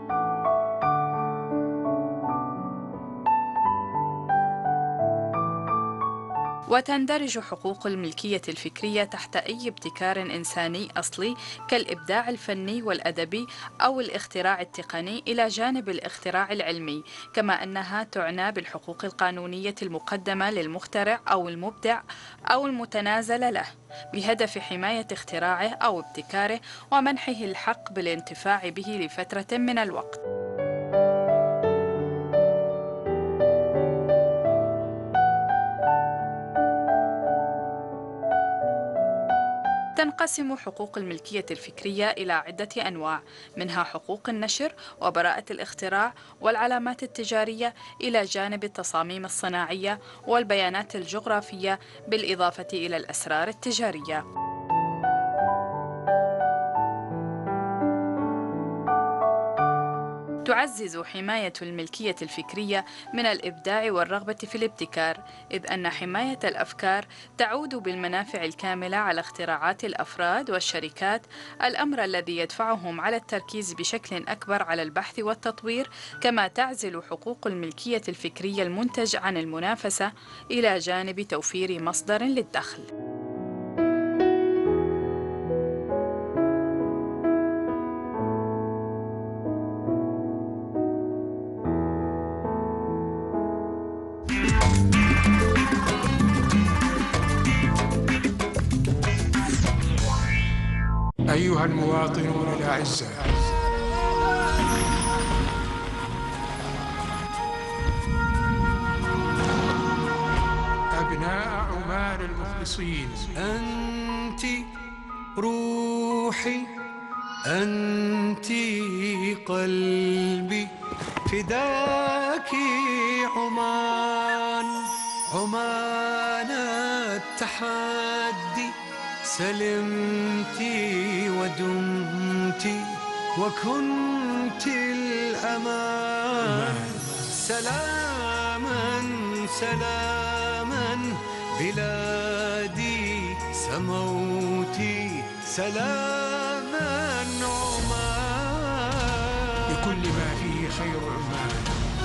وتندرج حقوق الملكية الفكرية تحت أي ابتكار إنساني أصلي كالإبداع الفني والأدبي أو الاختراع التقني إلى جانب الاختراع العلمي، كما أنها تعنى بالحقوق القانونية المقدمة للمخترع أو المبدع أو المتنازل له بهدف حماية اختراعه أو ابتكاره ومنحه الحق بالانتفاع به لفترة من الوقت. تنقسم حقوق الملكية الفكرية إلى عدة أنواع، منها حقوق النشر وبراءة الاختراع والعلامات التجارية إلى جانب التصاميم الصناعية والبيانات الجغرافية بالإضافة إلى الأسرار التجارية. تعزز حماية الملكية الفكرية من الإبداع والرغبة في الابتكار، إذ أن حماية الأفكار تعود بالمنافع الكاملة على اختراعات الأفراد والشركات، الأمر الذي يدفعهم على التركيز بشكل أكبر على البحث والتطوير، كما تعزل حقوق الملكية الفكرية المنتج عن المنافسة إلى جانب توفير مصدر للدخل. أيها المواطنون الأعزاء، أبناء عمان المخلصين، أنت روحي، أنت قلبي، فداك عمان، عمان التحدي، سلمتي ودمتي وكنت الأمان. سلاما سلاما بلادي سموتي، سلاما عمان بكل ما فيه خير عمان.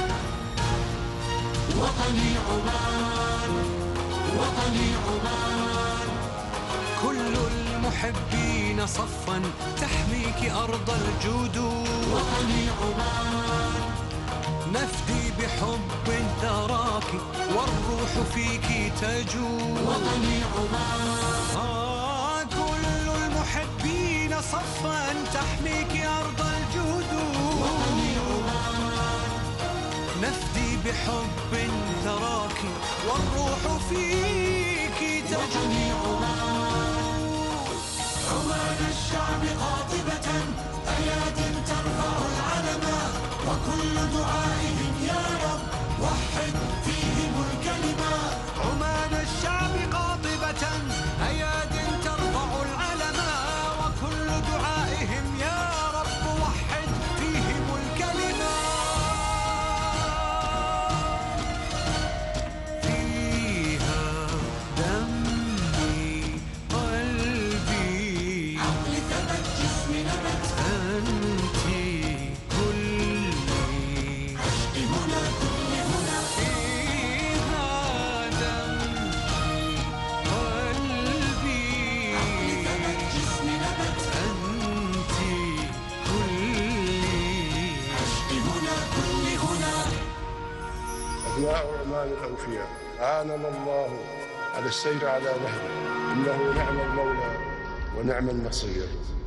وطني عمان، وطني عمان، كل المحبين صفا تحميك أرض الجود. وطني عمان، نفدي بحب ثراك والروح فيك تجود. وطني عمان، آه كل المحبين صفا تحميك أرض الجود. وطني عمان، نفدي بحب ثراك والروح فيك تجود. وطني عمان، عمان الشعب قاطبة أياد ترفع العلم، وكل دعائهم يا رب وحد فيهم الكلمة. عمان الشعب قاطبة أياد ترفع العلم، وكل دعائهم يا رب وحد فيهم الكلمة. فيها دمي قلبي، عقلي ثبت جسمي نبت، أنتِ كلي، عشقي هنا كل هنا. فيها دمي قلبي، عقلي ثبت جسمي نبت، أنتِ كلي، عشقي هنا كل هنا. أبناء عمان الأوفياء، أعاننا الله على السير على نهجه، إنه نعم المولى ونعم النصير.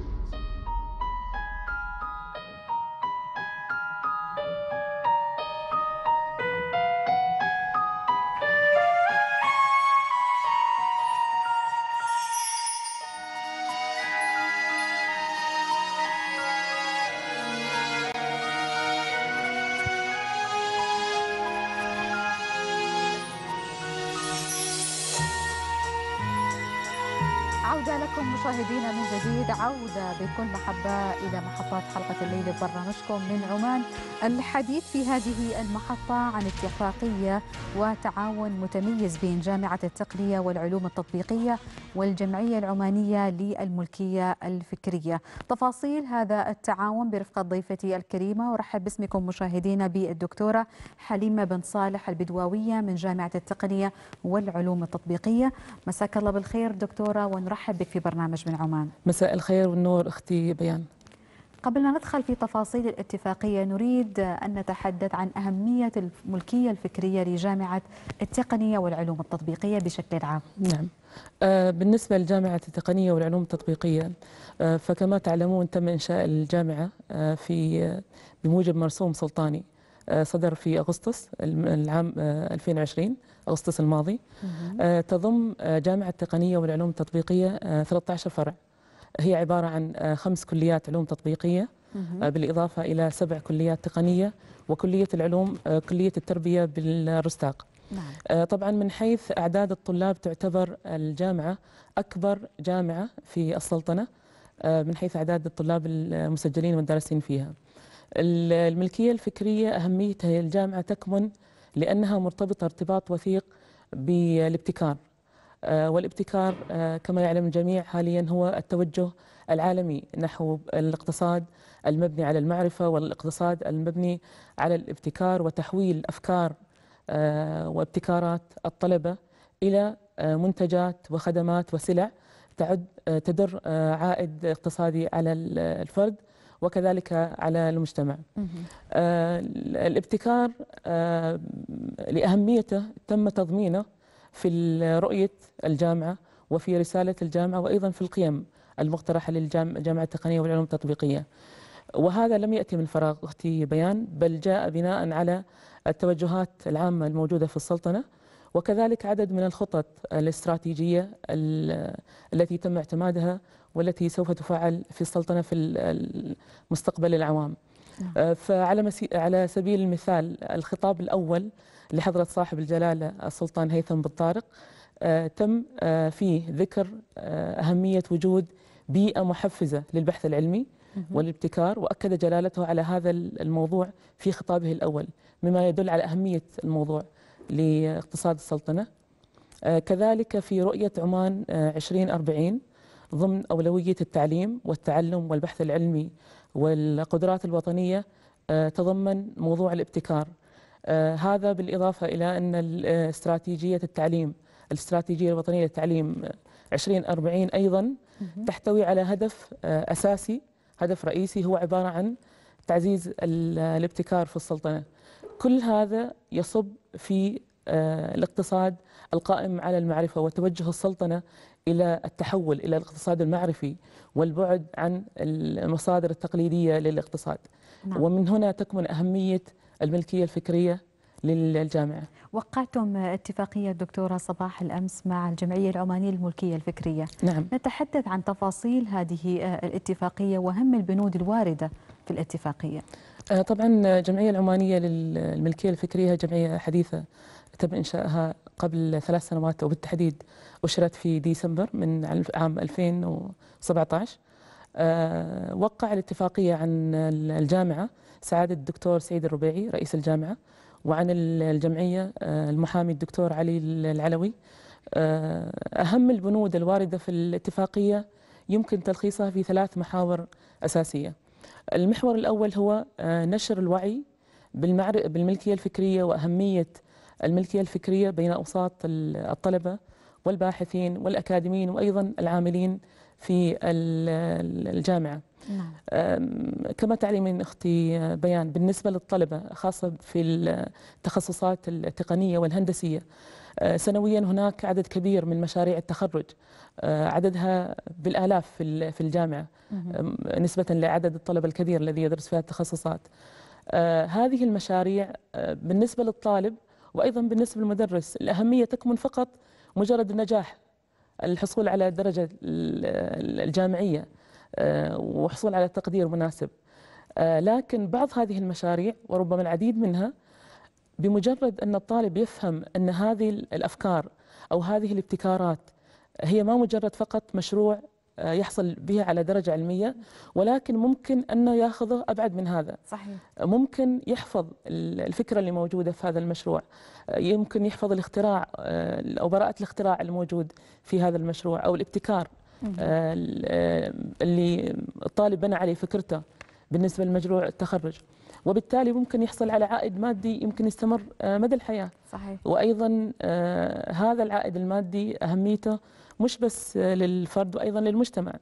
عودة لكم مشاهدينا من جديد، عودة بكل محبة إلى محطات حلقة الليل ببرنامجكم من عمان. الحديث في هذه المحطة عن اتفاقية وتعاون متميز بين جامعة التقنية والعلوم التطبيقية والجمعية العمانية للملكية الفكرية. تفاصيل هذا التعاون برفقة ضيفتي الكريمة، ورحب باسمكم مشاهدينا بالدكتورة حليمة بن صالح البدواوية من جامعة التقنية والعلوم التطبيقية. مساك الله بالخير دكتورة، ونرحب بك في برنامج من عمان. مساء الخير والنور أختي بيان. قبل ما ندخل في تفاصيل الاتفاقية نريد أن نتحدث عن أهمية الملكية الفكرية لجامعة التقنية والعلوم التطبيقية بشكل عام. نعم، آه بالنسبة لجامعة التقنية والعلوم التطبيقية آه فكما تعلمون تم إنشاء الجامعة آه في آه بموجب مرسوم سلطاني آه صدر في أغسطس العام آه ألفين وعشرين، أغسطس الماضي. آه تضم آه جامعة التقنية والعلوم التطبيقية آه ثلاثة عشر فرع. هي عبارة عن خمس كليات علوم تطبيقية بالإضافة إلى سبع كليات تقنية وكلية العلوم كلية التربية بالرستاق. نعم. طبعا من حيث أعداد الطلاب تعتبر الجامعة أكبر جامعة في السلطنة من حيث أعداد الطلاب المسجلين والدارسين فيها. الملكية الفكرية أهميتها الجامعة تكمن لأنها مرتبطة ارتباط وثيق بالابتكار، والابتكار كما يعلم الجميع حاليا هو التوجه العالمي نحو الاقتصاد المبني على المعرفة والاقتصاد المبني على الابتكار وتحويل أفكار وابتكارات الطلبة إلى منتجات وخدمات وسلع تعد تدر عائد اقتصادي على الفرد وكذلك على المجتمع. الابتكار لأهميته تم تضمينه في رؤية الجامعة وفي رسالة الجامعة وأيضا في القيم المقترحة للجامعة التقنية والعلوم التطبيقية. وهذا لم يأتي من فراغ أختي بيان، بل جاء بناء على التوجهات العامة الموجودة في السلطنة وكذلك عدد من الخطط الاستراتيجية التي تم اعتمادها والتي سوف تفعل في السلطنة في المستقبل العوام. فعلى على سبيل المثال الخطاب الأول لحضرة صاحب الجلالة السلطان هيثم بن طارق تم فيه ذكر أهمية وجود بيئة محفزة للبحث العلمي والابتكار، وأكد جلالته على هذا الموضوع في خطابه الأول، مما يدل على أهمية الموضوع لاقتصاد السلطنة. كذلك في رؤية عمان عشرين أربعين ضمن أولوية التعليم والتعلم والبحث العلمي والقدرات الوطنية تضمن موضوع الابتكار. هذا بالإضافة إلى أن استراتيجية التعليم الاستراتيجية الوطنية للتعليم عشرين أربعين أيضا تحتوي على هدف أساسي، هدف رئيسي هو عبارة عن تعزيز الابتكار في السلطنة. كل هذا يصب في الاقتصاد القائم على المعرفة وتوجه السلطنة إلى التحول إلى الاقتصاد المعرفي والبعد عن المصادر التقليدية للاقتصاد. نعم. ومن هنا تكمن أهمية الملكية الفكرية للجامعة. وقعتم اتفاقية دكتورة صباح الأمس مع الجمعية العمانية للملكية الفكرية. نعم. نتحدث عن تفاصيل هذه الاتفاقية وأهم البنود الواردة في الاتفاقية. طبعا الجمعية العمانية للملكية الفكرية جمعية حديثة تم إنشائها قبل ثلاث سنوات وبالتحديد أشرت في ديسمبر من عام ألفين وسبعة عشر. أه وقع الاتفاقية عن الجامعة سعادة الدكتور سعيد الربيعي رئيس الجامعة، وعن الجمعية المحامي الدكتور علي العلوي. أه أهم البنود الواردة في الاتفاقية يمكن تلخيصها في ثلاث محاور أساسية. المحور الأول هو نشر الوعي بالملكية الفكرية وأهمية الملكية الفكرية بين أوساط الطلبة والباحثين والأكاديميين وأيضا العاملين في الجامعة. نعم. كما تعلمين أختي بيان، بالنسبة للطلبة خاصة في التخصصات التقنية والهندسية سنويا هناك عدد كبير من مشاريع التخرج، عددها بالآلاف في الجامعة نسبة لعدد الطلبة الكبير الذي يدرس فيها التخصصات. هذه المشاريع بالنسبة للطالب وأيضا بالنسبة للمدرس الأهمية تكمن فقط مجرد النجاح، الحصول على الدرجة الجامعية وحصول على تقدير مناسب. لكن بعض هذه المشاريع وربما العديد منها بمجرد أن الطالب يفهم أن هذه الأفكار أو هذه الابتكارات هي ما مجرد فقط مشروع يحصل به على درجة علمية، ولكن ممكن أنه يأخذه أبعد من هذا. صحيح. ممكن يحفظ الفكرة اللي موجودة في هذا المشروع، يمكن يحفظ الاختراع أو براءة الاختراع الموجود في هذا المشروع أو الابتكار اللي الطالب بنى عليه فكرته بالنسبة لمشروع التخرج، وبالتالي ممكن يحصل على عائد مادي يمكن يستمر مدى الحياة. صحيح. وأيضا هذا العائد المادي أهميته مش بس للفرد وأيضا للمجتمع.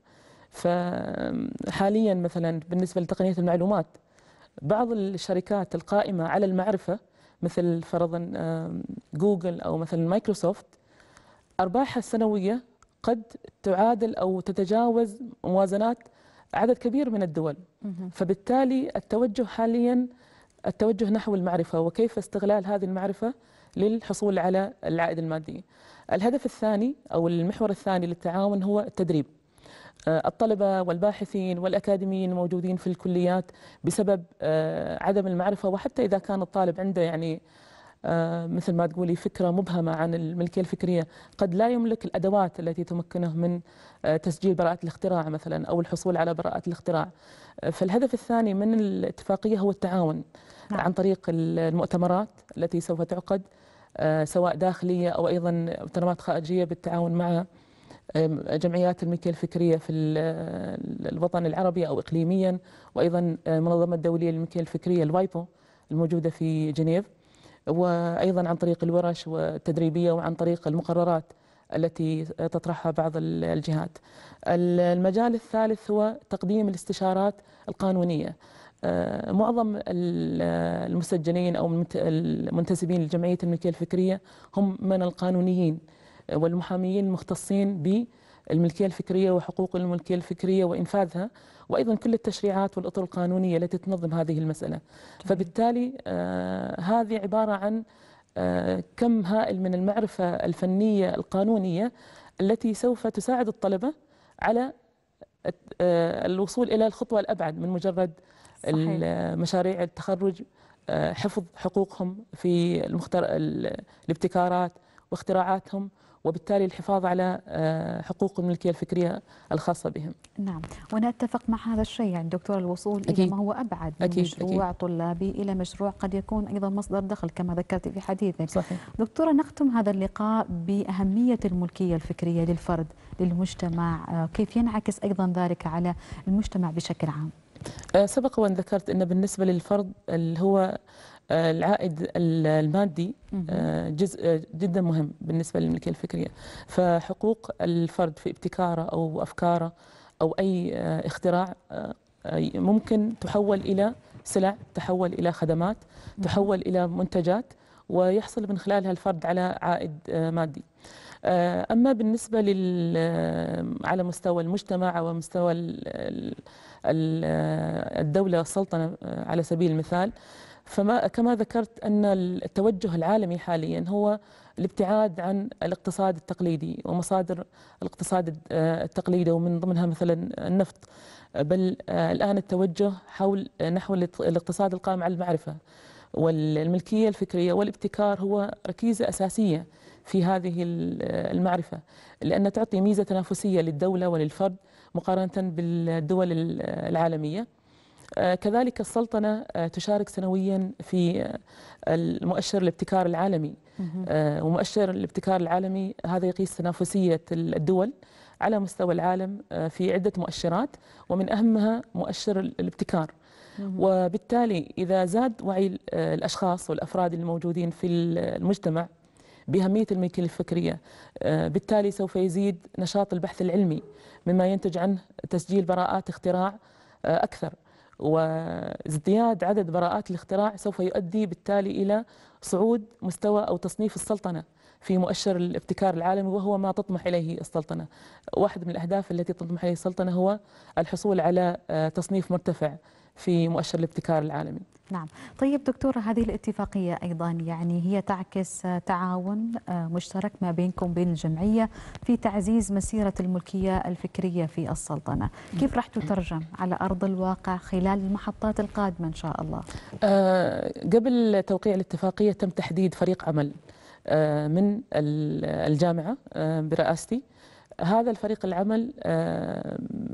فحاليا مثلا بالنسبة لتقنية المعلومات بعض الشركات القائمة على المعرفة مثل فرضا جوجل أو مثلا مايكروسوفت أرباحها السنوية قد تعادل أو تتجاوز موازنات عدد كبير من الدول. فبالتالي التوجه حاليا التوجه نحو المعرفة وكيف استغلال هذه المعرفة للحصول على العائد المادي. الهدف الثاني أو المحور الثاني للتعاون هو التدريب. الطلبة والباحثين والأكاديميين الموجودين في الكليات بسبب عدم المعرفة، وحتى إذا كان الطالب عنده يعني مثل ما تقولي فكرة مبهمة عن الملكية الفكرية، قد لا يملك الأدوات التي تمكنه من تسجيل براءة الاختراع مثلا أو الحصول على براءة الاختراع. فالهدف الثاني من الاتفاقية هو التعاون نعم. عن طريق المؤتمرات التي سوف تعقد سواء داخلية أو أيضا مؤتمرات خارجية بالتعاون مع جمعيات الملكية الفكرية في الوطن العربي أو إقليميا، وأيضا منظمة دولية للملكية الفكرية الوايبو الموجودة في جنيف، وأيضا عن طريق الورش والتدريبية وعن طريق المقررات التي تطرحها بعض الجهات. المجال الثالث هو تقديم الاستشارات القانونية. معظم المسجلين أو المنتسبين لجمعية الملكية الفكرية هم من القانونيين والمحاميين المختصين بالملكية الفكرية وحقوق الملكية الفكرية وإنفاذها، وأيضا كل التشريعات والأطر القانونية التي تنظم هذه المسألة. فبالتالي آه هذه عبارة عن آه كم هائل من المعرفة الفنية القانونية التي سوف تساعد الطلبة على آه الوصول إلى الخطوة الأبعد من مجرد مشاريع التخرج، آه حفظ حقوقهم في المختر... الابتكارات واختراعاتهم، وبالتالي الحفاظ على حقوق الملكية الفكرية الخاصة بهم. نعم، وأنا أتفق مع هذا الشيء، يعني دكتور الوصول أكيد. إلى ما هو أبعد من أكيد. مشروع أكيد. طلابي إلى مشروع قد يكون أيضا مصدر دخل كما ذكرت في حديثك. صحيح. دكتورة، نختم هذا اللقاء بأهمية الملكية الفكرية للفرد، للمجتمع، كيف ينعكس أيضا ذلك على المجتمع بشكل عام؟ سبق وأن ذكرت أن بالنسبة للفرد اللي هو العائد المادي جزء جدا مهم بالنسبة للملكية الفكرية. فحقوق الفرد في ابتكاره أو أفكاره أو أي اختراع ممكن تحول إلى سلع، تحول إلى خدمات، تحول إلى منتجات، ويحصل من خلالها الفرد على عائد مادي. أما بالنسبة لل على مستوى المجتمع أو مستوى الدولة والسلطنة على سبيل المثال، فما كما ذكرت أن التوجه العالمي حاليا هو الابتعاد عن الاقتصاد التقليدي ومصادر الاقتصاد التقليدي ومن ضمنها مثلا النفط، بل الآن التوجه حول نحو الاقتصاد القائم على المعرفة والملكية الفكرية والابتكار هو ركيزة أساسية في هذه المعرفة، لأن تعطي ميزة تنافسية للدولة وللفرد مقارنة بالدول العالمية. كذلك السلطنة تشارك سنويا في المؤشر الابتكار العالمي، ومؤشر الابتكار العالمي هذا يقيس تنافسية الدول على مستوى العالم في عدة مؤشرات، ومن أهمها مؤشر الابتكار. وبالتالي إذا زاد وعي الأشخاص والأفراد الموجودين في المجتمع بأهمية الملكية الفكرية، بالتالي سوف يزيد نشاط البحث العلمي مما ينتج عنه تسجيل براءات اختراع أكثر، وازدياد عدد براءات الاختراع سوف يؤدي بالتالي إلى صعود مستوى أو تصنيف السلطنة في مؤشر الابتكار العالمي، وهو ما تطمح إليه السلطنة. واحد من الأهداف التي تطمح إليه السلطنة هو الحصول على تصنيف مرتفع في مؤشر الابتكار العالمي. نعم. طيب دكتورة، هذه الاتفاقية أيضا يعني هي تعكس تعاون مشترك ما بينكم بين الجمعية في تعزيز مسيرة الملكية الفكرية في السلطنة. كيف راح تترجم على أرض الواقع خلال المحطات القادمة إن شاء الله؟ آه قبل توقيع الاتفاقية تم تحديد فريق عمل آه من الجامعة آه برئاستي. هذا الفريق العمل آه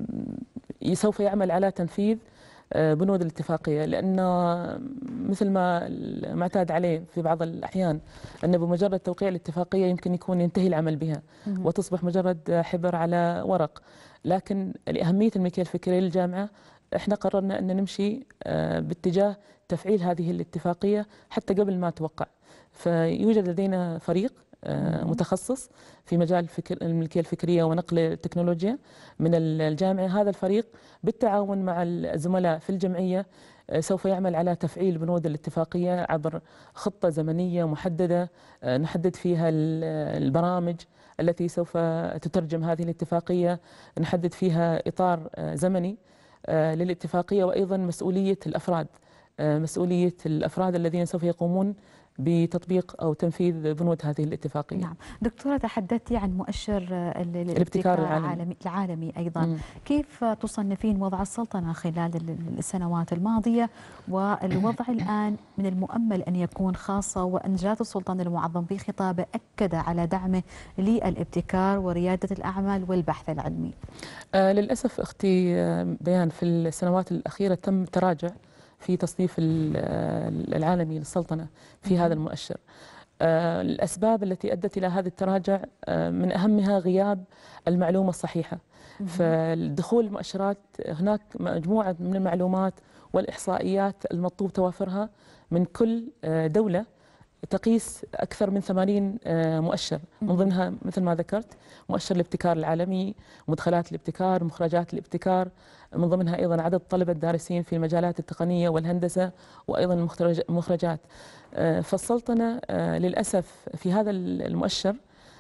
سوف يعمل على تنفيذ بنود الاتفاقية، لأن مثل ما معتاد عليه في بعض الأحيان أن بمجرد توقيع الاتفاقية يمكن يكون ينتهي العمل بها وتصبح مجرد حبر على ورق، لكن لأهمية الملكية الفكرية للجامعة احنا قررنا أن نمشي باتجاه تفعيل هذه الاتفاقية حتى قبل ما توقع. فيوجد لدينا فريق متخصص في مجال الفكر الملكية الفكرية ونقل التكنولوجيا من الجامعة. هذا الفريق بالتعاون مع الزملاء في الجمعية سوف يعمل على تفعيل بنود الاتفاقية عبر خطة زمنية محددة نحدد فيها البرامج التي سوف تترجم هذه الاتفاقية، نحدد فيها إطار زمني للاتفاقية، وأيضا مسؤولية الأفراد مسؤولية الأفراد الذين سوف يقومون بتطبيق أو تنفيذ بنود هذه الاتفاقية. نعم. دكتورة، تحدثتي عن مؤشر الابتكار العالمي, العالمي, العالمي أيضا. مم. كيف تصنفين وضع السلطنة خلال السنوات الماضية والوضع الآن؟ من المؤمل أن يكون خاصة، وأن جات السلطان المعظم في خطابه أكد على دعمه للابتكار وريادة الأعمال والبحث العلمي. آه للأسف أختي بيان، في السنوات الأخيرة تم تراجع في تصنيف العالمي للسلطنة في هذا المؤشر. الأسباب التي أدت إلى هذا التراجع من أهمها غياب المعلومة الصحيحة. فالدخول المؤشرات هناك مجموعة من المعلومات والإحصائيات المطلوب توافرها من كل دولة تقيس أكثر من ثمانين مؤشر، من ضمنها مثل ما ذكرت مؤشر الابتكار العالمي، مدخلات الابتكار، مخرجات الابتكار، من ضمنها أيضا عدد طلبة الدارسين في المجالات التقنية والهندسة، وأيضا المخرجات. فالسلطنة للأسف في هذا المؤشر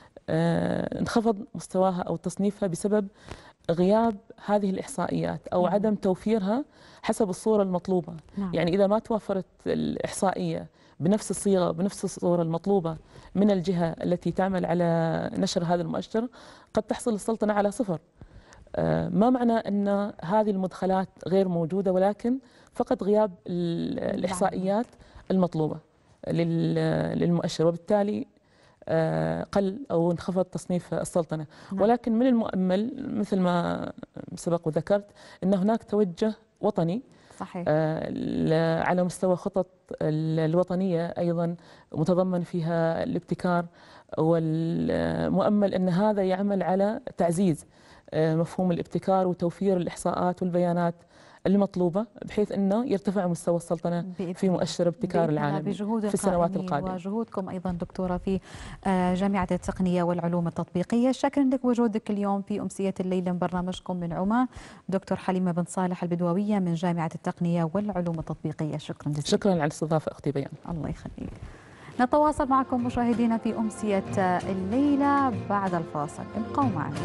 انخفض مستواها أو تصنيفها بسبب غياب هذه الإحصائيات أو عدم توفيرها حسب الصورة المطلوبة. نعم. يعني إذا ما توفرت الإحصائية بنفس الصيغة بنفس الصورة المطلوبة من الجهة التي تعمل على نشر هذا المؤشر، قد تحصل السلطنة على صفر. ما معنى أن هذه المدخلات غير موجودة، ولكن فقط غياب الإحصائيات المطلوبة للمؤشر، وبالتالي قل أو انخفض تصنيف السلطنة. ولكن من المؤمل مثل ما سبق وذكرت أن هناك توجه وطني صحيح. على مستوى خطط الوطنية أيضا متضمن فيها الابتكار، والمؤمل أن هذا يعمل على تعزيز مفهوم الابتكار وتوفير الإحصاءات والبيانات المطلوبة بحيث أنه يرتفع مستوى السلطنة في مؤشر ابتكار العالمي في السنوات القادمة. وجهودكم أيضا دكتورة في جامعة التقنية والعلوم التطبيقية. شكرا لك وجودك اليوم في أمسية الليلة من برنامجكم من عمان، دكتور حليمة بن صالح البدواوية من جامعة التقنية والعلوم التطبيقية. شكرا جزيلا. شكرا على الاستضافة أختي بيان. الله يخليك. نتواصل معكم مشاهدينا في أمسية الليلة بعد الفاصل، ابقوا معنا.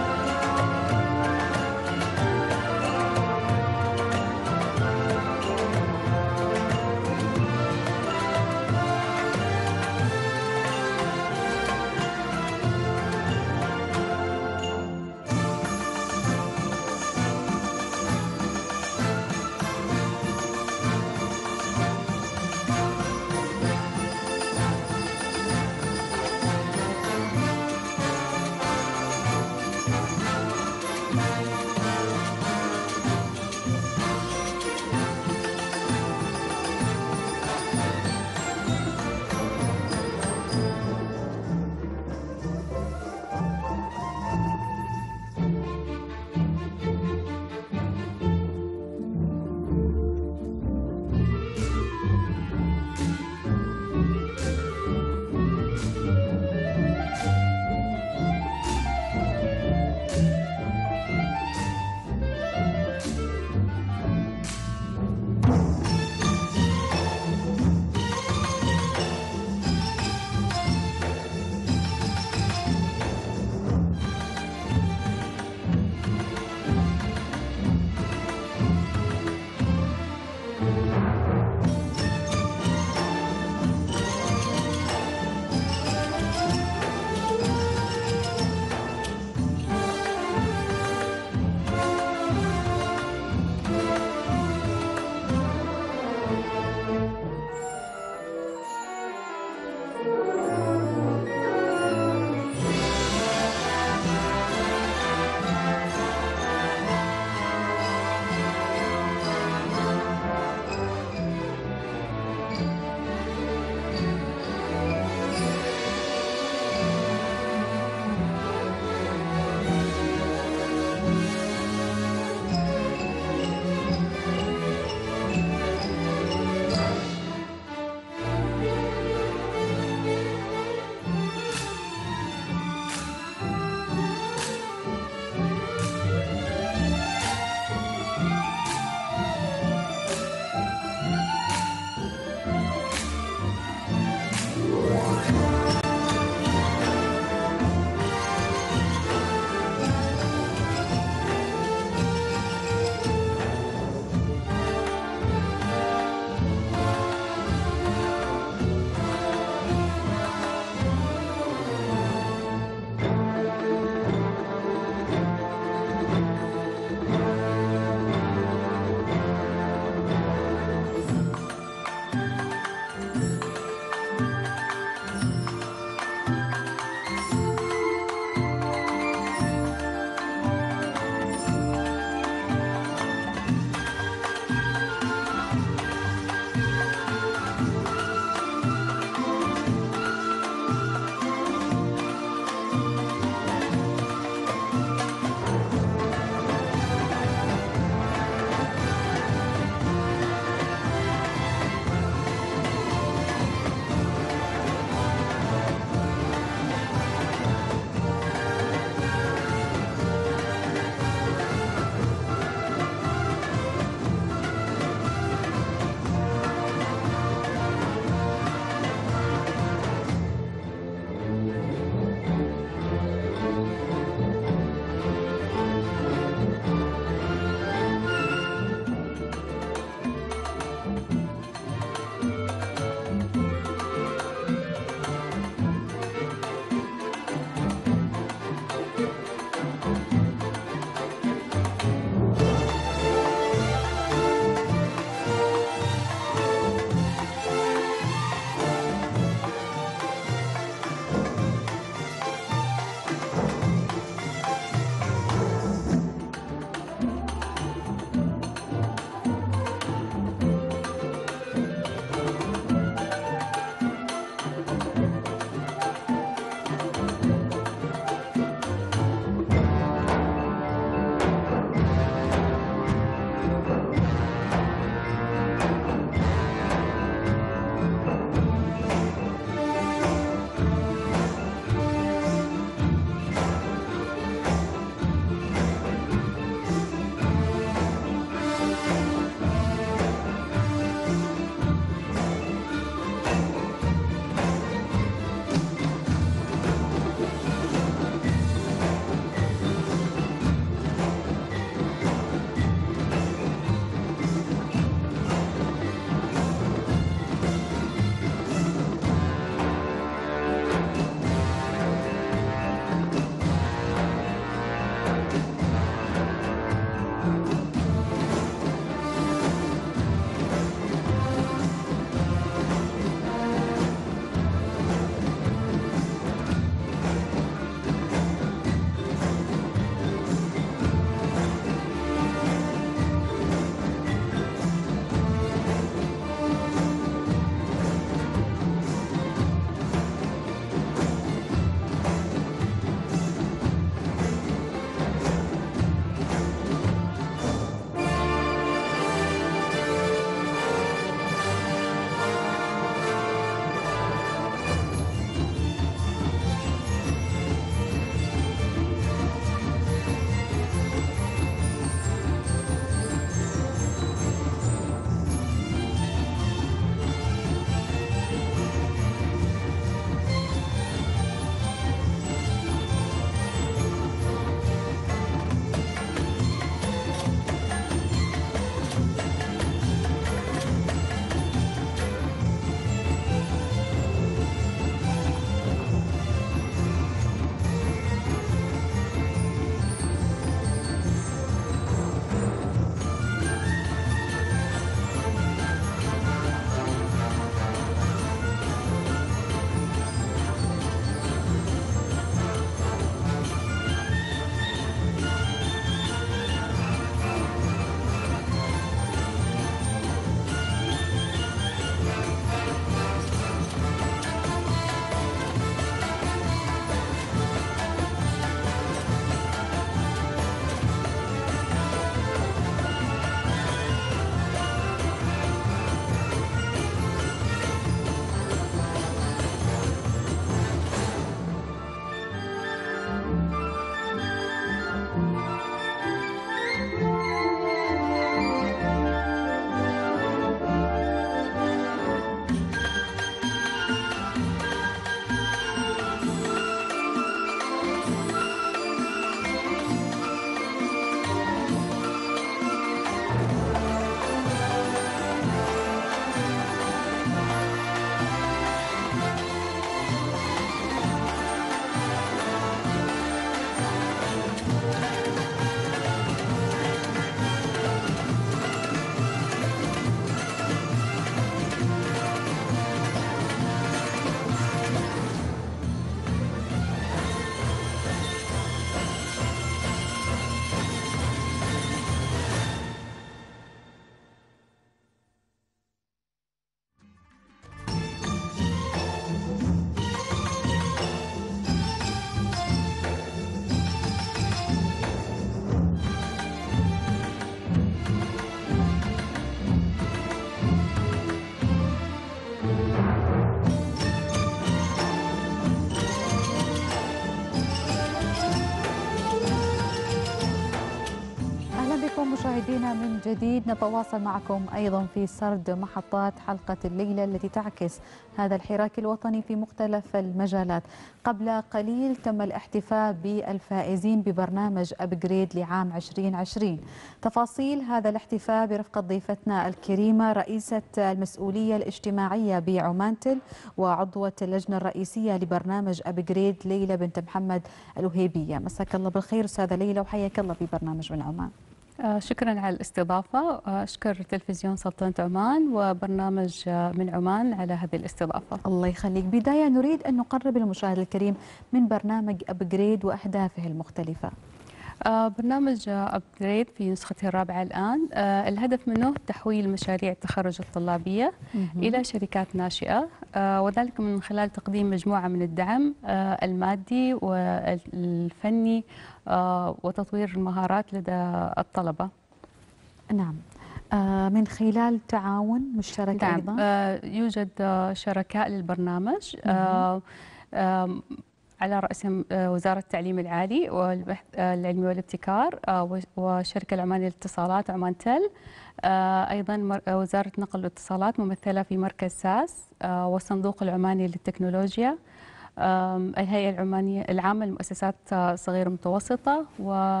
جديد نتواصل معكم أيضا في سرد محطات حلقة الليلة التي تعكس هذا الحراك الوطني في مختلف المجالات. قبل قليل تم الاحتفاء بالفائزين ببرنامج أبجريد لعام عشرين عشرين. تفاصيل هذا الاحتفاء برفقة ضيفتنا الكريمة رئيسة المسؤولية الاجتماعية بعمانتل وعضوة اللجنة الرئيسية لبرنامج أبجريد ليلى بنت محمد الوهيبية. مساك الله بالخير أستاذة ليلى وحياك الله في برنامج من عمان. آه شكرا على الاستضافة. أشكر تلفزيون سلطنة عمان وبرنامج آه من عمان على هذه الاستضافة. الله يخليك. بداية نريد أن نقرب المشاهد الكريم من برنامج أبجريد وأهدافه المختلفة. آه برنامج أبجريد في نسخته الرابعة الآن، آه الهدف منه تحويل مشاريع التخرج الطلابية إلى شركات ناشئة، آه وذلك من خلال تقديم مجموعة من الدعم آه المادي والفني آه وتطوير المهارات لدى الطلبة. نعم. آه من خلال تعاون مشترك نعم. أيضا؟ آه يوجد آه شركاء للبرنامج آه آه على رأسهم وزارة التعليم العالي والبحث العلمي والابتكار والشركة العمانية للاتصالات عمانتل، أيضا وزارة نقل والاتصالات ممثلة في مركز ساس، والصندوق العماني للتكنولوجيا، الهيئة العمانية العامة للمؤسسات الصغيرة والمتوسطة، و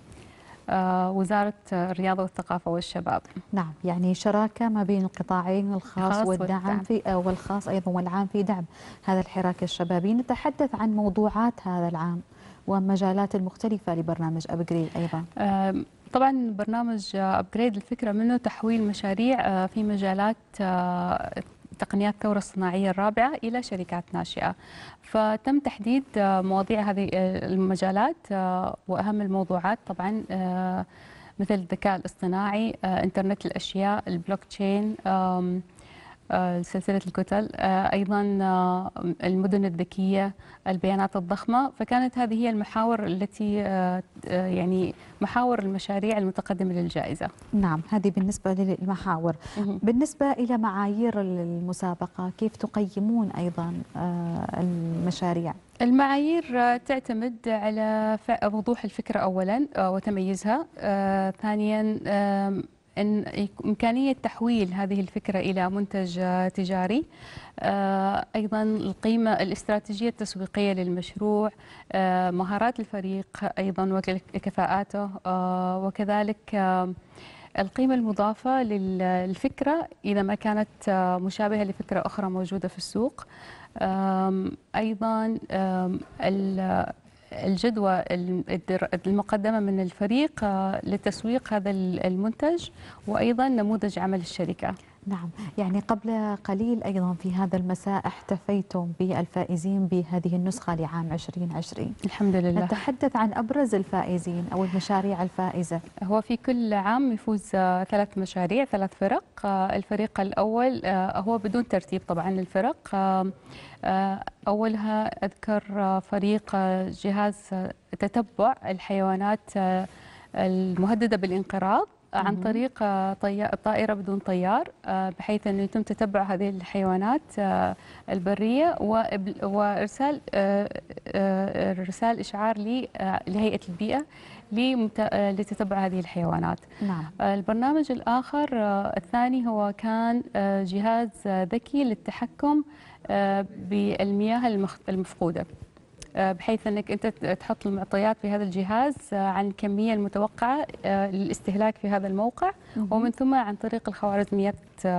وزارة الرياضة والثقافة والشباب. نعم، يعني شراكة ما بين القطاعين الخاص والدعم والدعم. في والخاص أيضا والعام في دعم هذا الحراك الشبابي. نتحدث عن موضوعات هذا العام والمجالات المختلفة لبرنامج أبجريد أيضا. طبعا برنامج أبجريد الفكرة منه تحويل مشاريع في مجالات تقنيات الثورة الصناعية الرابعة إلى شركات ناشئة، فتم تحديد مواضيع هذه المجالات وأهم الموضوعات طبعا مثل الذكاء الاصطناعي، إنترنت الأشياء، البلوك تشين، سلسلة الكتل، أيضا المدن الذكية، البيانات الضخمة. فكانت هذه هي المحاور التي يعني محاور المشاريع المتقدمة للجائزة. نعم، هذه بالنسبة للمحاور. بالنسبة إلى معايير المسابقة كيف تقيمون أيضا المشاريع؟ المعايير تعتمد على وضوح الفكرة أولا وتميزها، ثانيا إن إمكانية تحويل هذه الفكرة إلى منتج تجاري، أيضا القيمة الاستراتيجية التسويقية للمشروع، مهارات الفريق أيضا وكفاءاته، وكذلك القيمة المضافة للفكرة إذا ما كانت مشابهة لفكرة أخرى موجودة في السوق، أيضا الجدوى المقدمة من الفريق لتسويق هذا المنتج، وأيضا نموذج عمل الشركة. نعم، يعني قبل قليل أيضا في هذا المساء احتفيتم بالفائزين بهذه النسخة لعام عشرين عشرين. الحمد لله. نتحدث عن أبرز الفائزين أو المشاريع الفائزة. هو في كل عام يفوز ثلاث مشاريع، ثلاث فرق. الفريق الأول هو بدون ترتيب طبعا الفرق. أولها أذكر فريق جهاز تتبع الحيوانات المهددة بالانقراض عن طريق طائرة بدون طيار، بحيث أنه يتم تتبع هذه الحيوانات البرية وإرسال رسال إشعار لهيئة البيئة لتتبع هذه الحيوانات. نعم. البرنامج الآخر الثاني هو كان جهاز ذكي للتحكم بالمياه المفقودة، بحيث أنك أنت تحط المعطيات في هذا الجهاز عن الكمية المتوقعة للاستهلاك في هذا الموقع، ومن ثم عن طريق الخوارزميات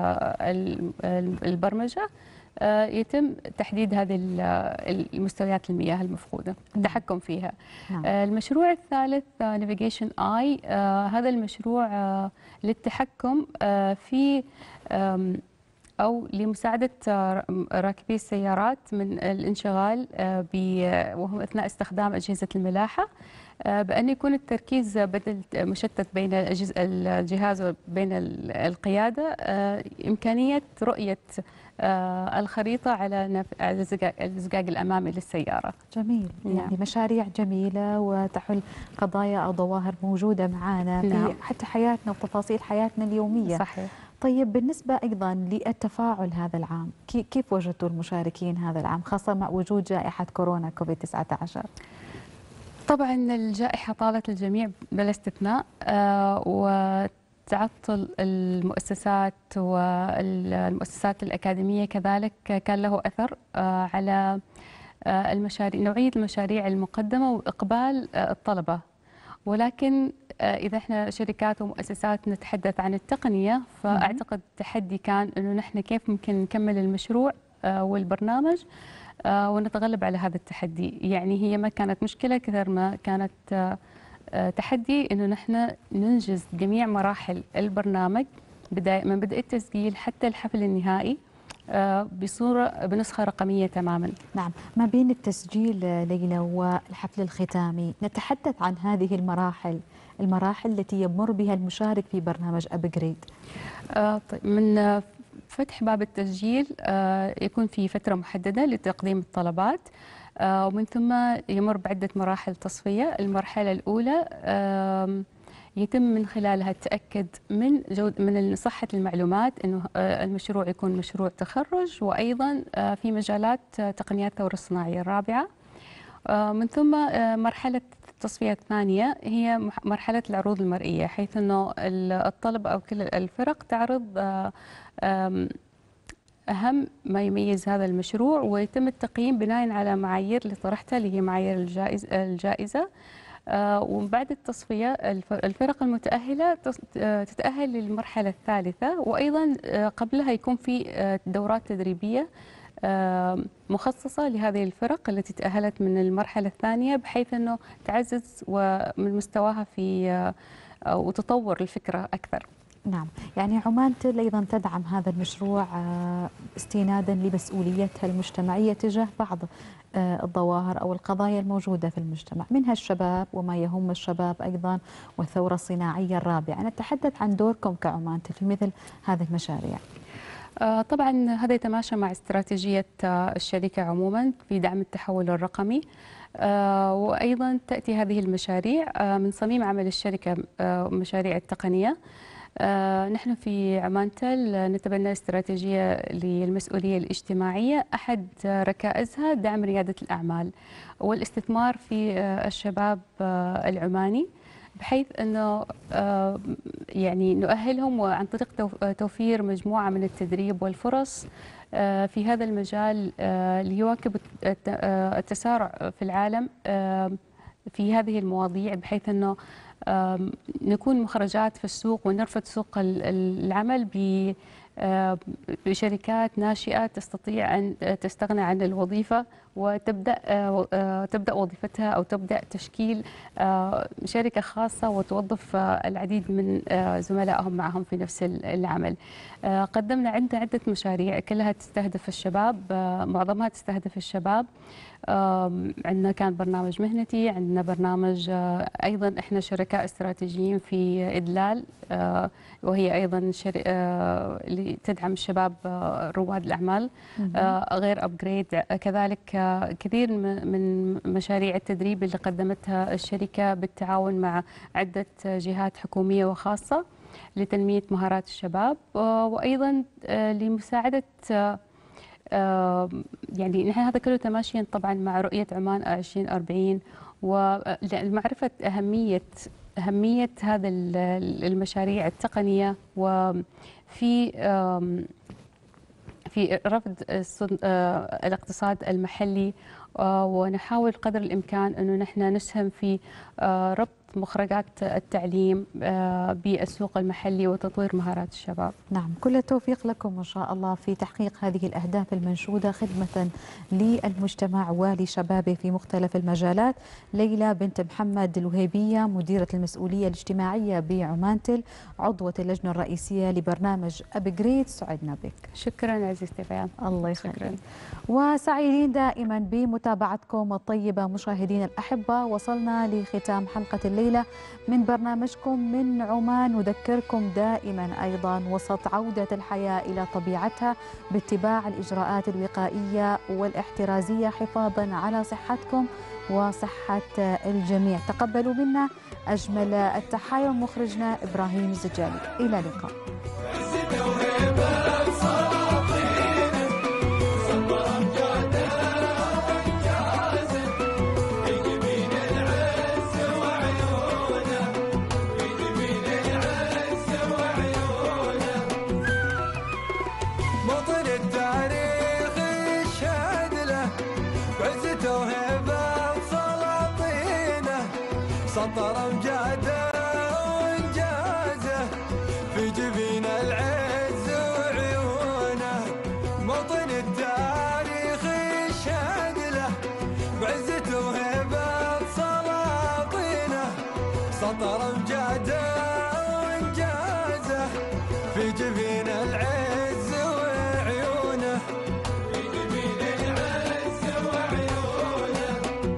البرمجة يتم تحديد هذه المستويات المياه المفقودة، التحكم فيها. المشروع الثالث نافيجيشن آي، هذا المشروع للتحكم في أو لمساعدة راكبي السيارات من الانشغال وهم أثناء استخدام أجهزة الملاحة، بأن يكون التركيز بدل مشتت بين الجهاز وبين القيادة، إمكانية رؤية الخريطة على الزجاج الأمامي للسيارة. جميل. نعم. يعني مشاريع جميلة وتحل قضايا أو ظواهر موجودة معنا نعم. في حتى حياتنا وتفاصيل حياتنا اليومية. صحيح. طيب بالنسبة أيضا للتفاعل هذا العام، كيف وجدتوا المشاركين هذا العام خاصة مع وجود جائحة كورونا كوفيد تسعة عشر؟ طبعا الجائحة طالت الجميع بلا استثناء، آه تعطل المؤسسات والمؤسسات الأكاديمية كذلك كان له أثر على المشاريع، نوعية المشاريع المقدمة وإقبال الطلبة. ولكن إذا احنا شركات ومؤسسات نتحدث عن التقنية، فأعتقد التحدي كان أنه نحن كيف ممكن نكمل المشروع والبرنامج ونتغلب على هذا التحدي. يعني هي ما كانت مشكلة كثر ما كانت تحدي أنه نحن ننجز جميع مراحل البرنامج بداية من بدء التسجيل حتى الحفل النهائي بصورة بنسخة رقمية تماما. نعم، ما بين التسجيل ليلى والحفل الختامي نتحدث عن هذه المراحل المراحل التي يمر بها المشارك في برنامج أبجريد. آه طيب، من فتح باب التسجيل آه يكون في فترة محددة لتقديم الطلبات، آه ومن ثم يمر بعدة مراحل تصفية. المرحلة الأولى آه يتم من خلالها التأكد من جود من صحة المعلومات، أنه المشروع يكون مشروع تخرج، وأيضا في مجالات تقنيات الثورة الصناعية الرابعة. من ثم مرحلة التصفية الثانية هي مرحلة العروض المرئية، حيث أنه الطلبة أو كل الفرق تعرض أهم ما يميز هذا المشروع، ويتم التقييم بناء على معايير اللي طرحتها اللي هي معايير الجائزة, الجائزة. آه وبعد التصفية الفرق المتأهلة تتأهل للمرحلة الثالثة، وأيضا آه قبلها يكون في آه دورات تدريبية آه مخصصة لهذه الفرق التي تأهلت من المرحلة الثانية، بحيث أنه تعزز من مستواها في آه وتطور الفكرة أكثر. نعم، يعني عمان تل أيضا تدعم هذا المشروع استنادا لمسؤوليتها المجتمعية تجاه بعض الظواهر أو القضايا الموجودة في المجتمع، منها الشباب وما يهم الشباب أيضا والثورة الصناعية الرابعة. نتحدث عن دوركم كعمان تل في مثل هذه المشاريع. طبعا هذا يتماشى مع استراتيجية الشركة عموما في دعم التحول الرقمي، وأيضا تأتي هذه المشاريع من صميم عمل الشركة، مشاريع التقنية. آه نحن في عمان تل نتبنى استراتيجية للمسؤولية الاجتماعية، أحد ركائزها دعم ريادة الأعمال والاستثمار في آه الشباب آه العماني، بحيث أنه آه يعني نؤهلهم وعن طريق توفير مجموعة من التدريب والفرص آه في هذا المجال آه ليواكب التسارع في العالم آه في هذه المواضيع، بحيث أنه نكون مخرجات في السوق ونرفد سوق العمل بشركات ناشئة تستطيع أن تستغنى عن الوظيفة وتبدأ تبدأ وظيفتها أو تبدأ تشكيل شركة خاصة وتوظف العديد من زملائهم معهم في نفس العمل. قدمنا عندنا عدة مشاريع كلها تستهدف الشباب، معظمها تستهدف الشباب. عندنا كان برنامج مهنتي، عندنا برنامج أيضا إحنا شركاء استراتيجيين في إدلال، وهي أيضا اللي تدعم الشباب رواد الأعمال، غير أبجريد. كذلك كثير من مشاريع التدريب اللي قدمتها الشركة بالتعاون مع عدة جهات حكومية وخاصة لتنمية مهارات الشباب، وأيضا لمساعدة يعني نحن هذا كله تماشيا طبعا مع رؤية عمان ألفين وأربعين ومعرفة أهمية أهمية هذا المشاريع التقنية وفي في رفض الاقتصاد المحلي، ونحاول قدر الإمكان أنه نحن نسهم في ربط مخرجات التعليم بالسوق المحلي وتطوير مهارات الشباب. نعم، كل التوفيق لكم إن شاء الله في تحقيق هذه الأهداف المنشودة خدمة للمجتمع ولشبابه في مختلف المجالات. ليلى بنت محمد الوهيبية، مديرة المسؤولية الاجتماعية بعمان تل، عضوة اللجنة الرئيسية لبرنامج أبجريد، سعدنا بك. شكرا عزيزتي بيان. الله يخليك. وسعيدين دائما بمتابعتكم الطيبة مشاهدينا الأحبة. وصلنا لختام حلقة الليلة من برنامجكم من عمان. نذكركم دائما أيضا وسط عودة الحياة إلى طبيعتها باتباع الإجراءات الوقائية والاحترازية حفاظا على صحتكم وصحة الجميع. تقبلوا منا أجمل التحايا مخرجنا إبراهيم الزجالي. إلى اللقاء. سطر امجاده وانجازه في جبين العز وعيونه موطن التاريخ يشهد له بعزته وهيبه سلاطينه سطر امجاده وانجازه في جبين العز وعيونه في جبين العز وعيونه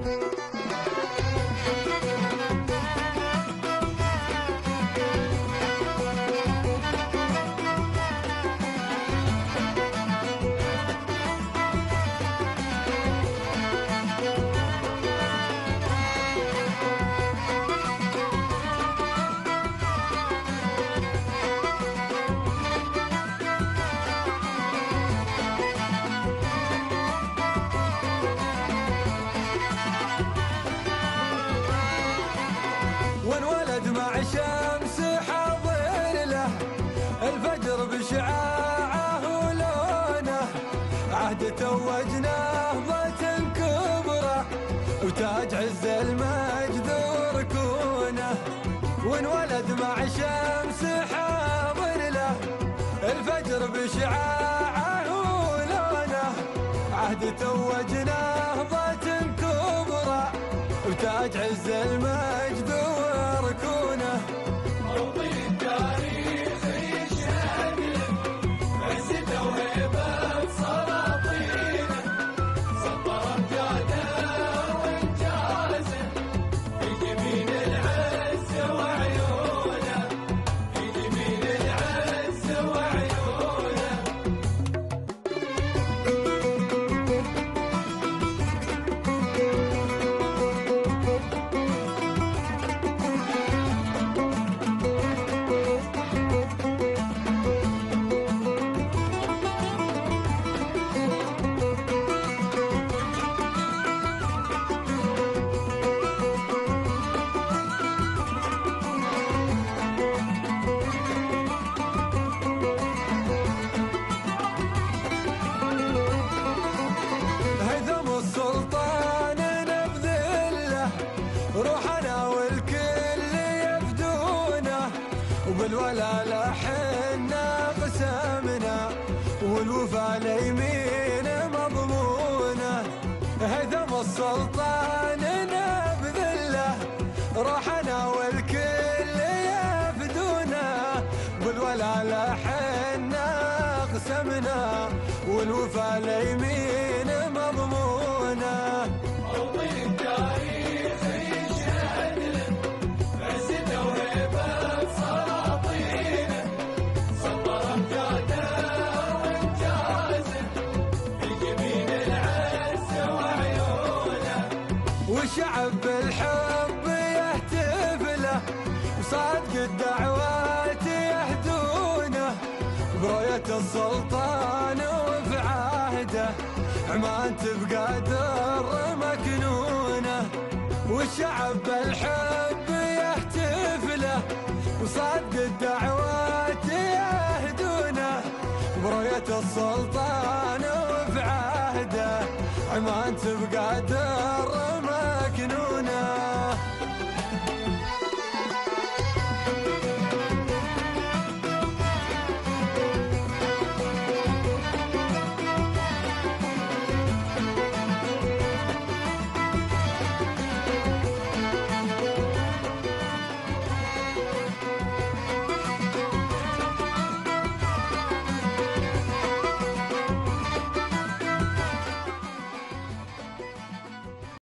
وانولد مع شمس حاضر له الفجر بشعاعه ولونه عهد توجناه ضة كبرى وتاج عز المجد وركونه وانولد مع شمس حاضر له الفجر بشعاعه ولونه عهد توجناه ضة كبرى وتاج عز المجد وركونه موطن التاريخ يشهد له عزته وهيبه سلاطينه سطر امجاده وانجازه في جبين العز وعيونه في جبين العز وعيونه هدم السلطان نبذله روحنا والكل يفدونه وبالولا لحنا قسمنا والوفا ليمين مضمونه هدم السلطان نبذله روحنا والكل يفدونه بالولا لحنا قسمنا والوفا ليمين مضمونه موطن التاريخ يشهد له عزته وهيبه سلاطينه سطر امجاده وانجازه في جبين العز وعيونه والشعب بالحب يهتف له وصادق الدعوات يهدونه برؤية السلطان وفي عهده عمان تبقى در مكنونه والشعب بالحب يهتف له وصدق الدعوات يهدونه برؤية السلطان وفي عهده عمان تبقى در